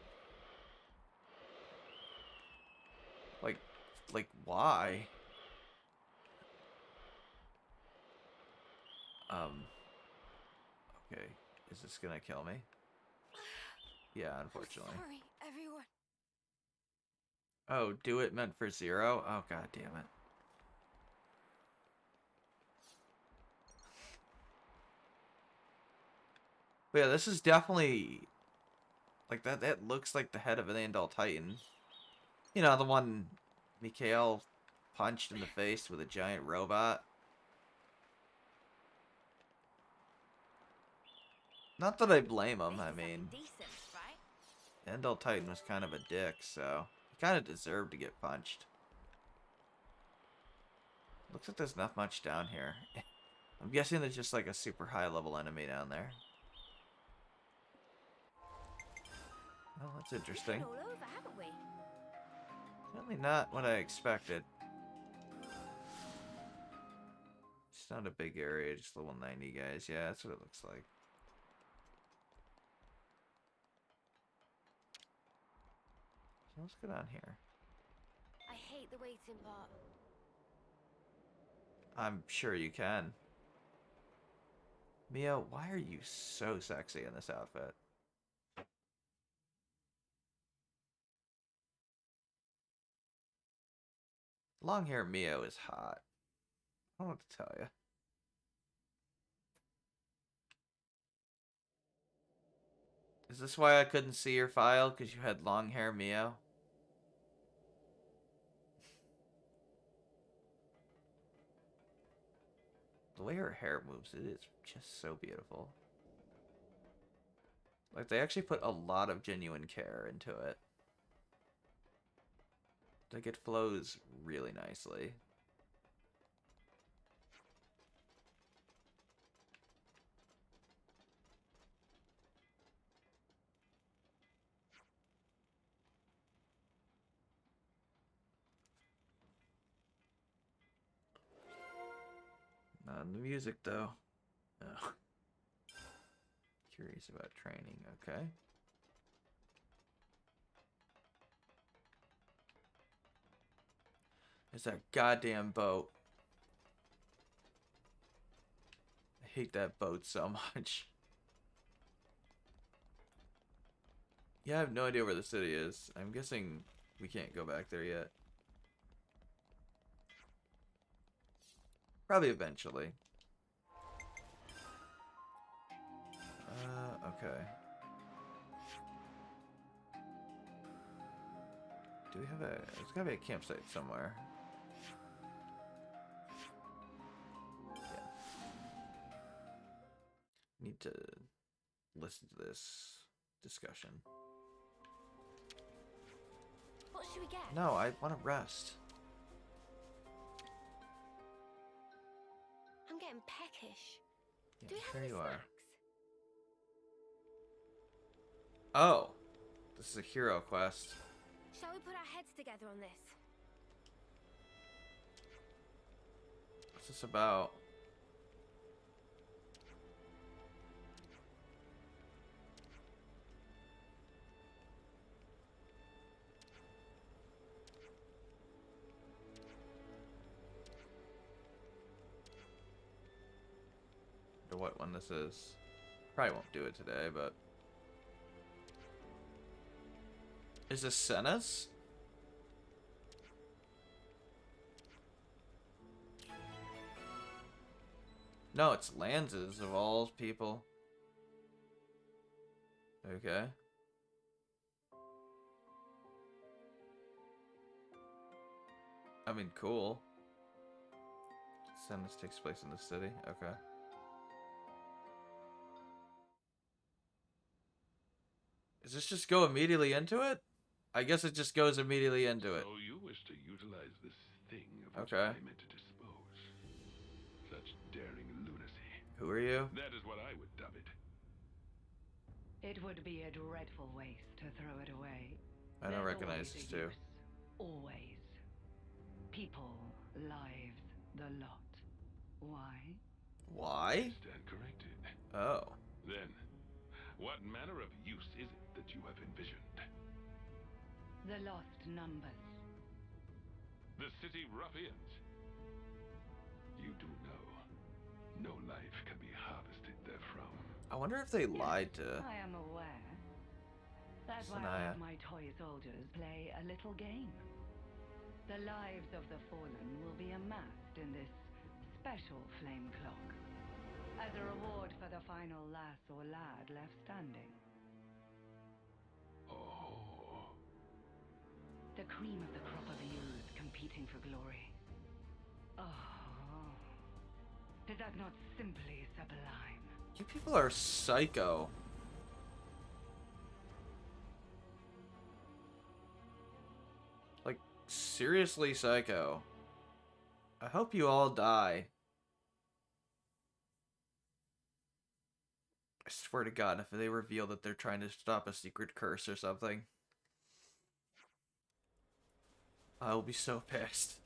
[SPEAKER 1] Like, like, why? Um... Okay, is this gonna kill me? Yeah, unfortunately.
[SPEAKER 2] Sorry, everyone.
[SPEAKER 1] Oh, do it meant for zero? Oh, god damn it. But yeah, this is definitely... Like, that That looks like the head of an Endal Titan. You know, the one Mikhail punched in the face with a giant robot. Not that I blame him, I mean...
[SPEAKER 2] Decent, right?
[SPEAKER 1] Endal Titan was kind of a dick, so... He kind of deserved to get punched. Looks like there's not much down here. I'm guessing there's just like a super high level enemy down there. Oh, that's interesting.
[SPEAKER 2] All over, haven't we?
[SPEAKER 1] Certainly not what I expected. It's not a big area, just level ninety guys. Yeah, that's what it looks like. So let's go down here.
[SPEAKER 2] I hate the waiting part.
[SPEAKER 1] I'm sure you can. Mia, why are you so sexy in this outfit? Long hair Mio is hot. I don't know what to tell you. Is this why I couldn't see your file? Because you had long hair Mio? The way her hair moves, it is just so beautiful. Like, they actually put a lot of genuine care into it. Like, it flows really nicely. Not in the music, though. Oh. Curious about training, okay. There's that goddamn boat. I hate that boat so much. Yeah, I have no idea where the city is. I'm guessing we can't go back there yet. Probably eventually. Uh, okay. Do we have a... There's gotta be a campsite somewhere. Yeah. Need to listen to this discussion.
[SPEAKER 2] What should we get?
[SPEAKER 1] No, I want to rest.
[SPEAKER 2] I'm getting peckish.
[SPEAKER 1] Yeah,
[SPEAKER 2] Do we have
[SPEAKER 1] here
[SPEAKER 2] any
[SPEAKER 1] you
[SPEAKER 2] snacks?
[SPEAKER 1] are. Oh, this is a hero quest.
[SPEAKER 2] Shall we put our heads together on this?
[SPEAKER 1] What's this about? Or what one this is? Probably won't do it today, but is this Senna's? No, it's Lanz's of all people. Okay. I mean, cool. Senna's takes place in the city. Okay. Does this just go immediately into it? I guess it just goes immediately into it.
[SPEAKER 5] So you wish to utilize this thing of which
[SPEAKER 1] Okay.
[SPEAKER 5] I meant to dispose. Such daring lunacy.
[SPEAKER 1] Who are you?
[SPEAKER 5] That is what I would dub it.
[SPEAKER 6] It would be a dreadful waste to throw it away.
[SPEAKER 1] I don't
[SPEAKER 6] There's
[SPEAKER 1] recognize
[SPEAKER 6] always
[SPEAKER 1] this
[SPEAKER 6] a
[SPEAKER 1] too.
[SPEAKER 6] use. Always. People, lives, the lot. Why?
[SPEAKER 1] Why?
[SPEAKER 5] Stand corrected.
[SPEAKER 1] Oh.
[SPEAKER 5] Then, what manner of use is it that you have envisioned?
[SPEAKER 6] The lost numbers.
[SPEAKER 5] The city ruffians. You do know, no life can be harvested therefrom.
[SPEAKER 1] I wonder if they lied
[SPEAKER 6] Yes,
[SPEAKER 1] to
[SPEAKER 6] I am aware. That's why I
[SPEAKER 1] Sanaya.
[SPEAKER 6] have my toy soldiers play a little game. The lives of the fallen will be amassed in this special flame clock as a reward for the final lass or lad left standing.
[SPEAKER 5] Oh,
[SPEAKER 6] The cream of the crop of youth competing for glory. Oh, is that not simply sublime?
[SPEAKER 1] You people are psycho. Like, seriously psycho. I hope you all die. I swear to God, if they reveal that they're trying to stop a secret curse or something, I will be so pissed.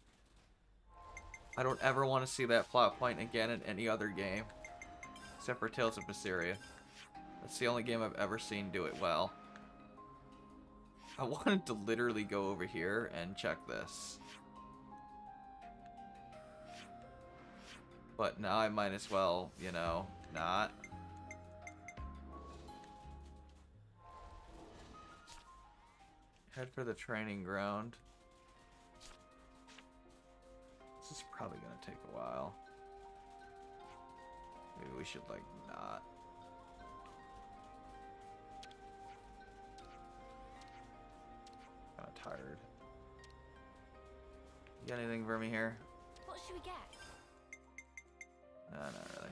[SPEAKER 1] I don't ever want to see that plot point again in any other game. Except for Tales of Berseria. That's the only game I've ever seen do it well. I wanted to literally go over here and check this. But now I might as well, you know, not. Head for the training ground. This is probably gonna take a while. Maybe we should, like, not. Kinda tired. You got anything for me here?
[SPEAKER 2] What should we get?
[SPEAKER 1] No, not really.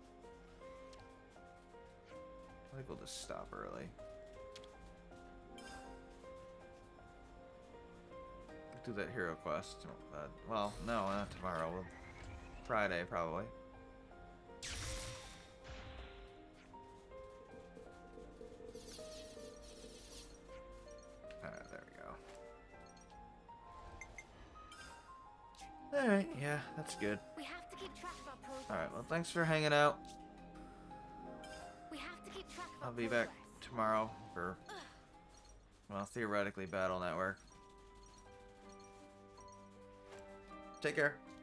[SPEAKER 1] I think we'll just stop early. Do that hero quest. Uh, well, no, not tomorrow. We'll, Friday, probably. Alright, there we go. Alright, yeah, that's good.
[SPEAKER 2] We have to keep track of our progress.
[SPEAKER 1] Alright, well, thanks for hanging out.
[SPEAKER 2] We have to keep track of our
[SPEAKER 1] I'll be back
[SPEAKER 2] progress.
[SPEAKER 1] tomorrow for, well, theoretically, Battle Network. Take care.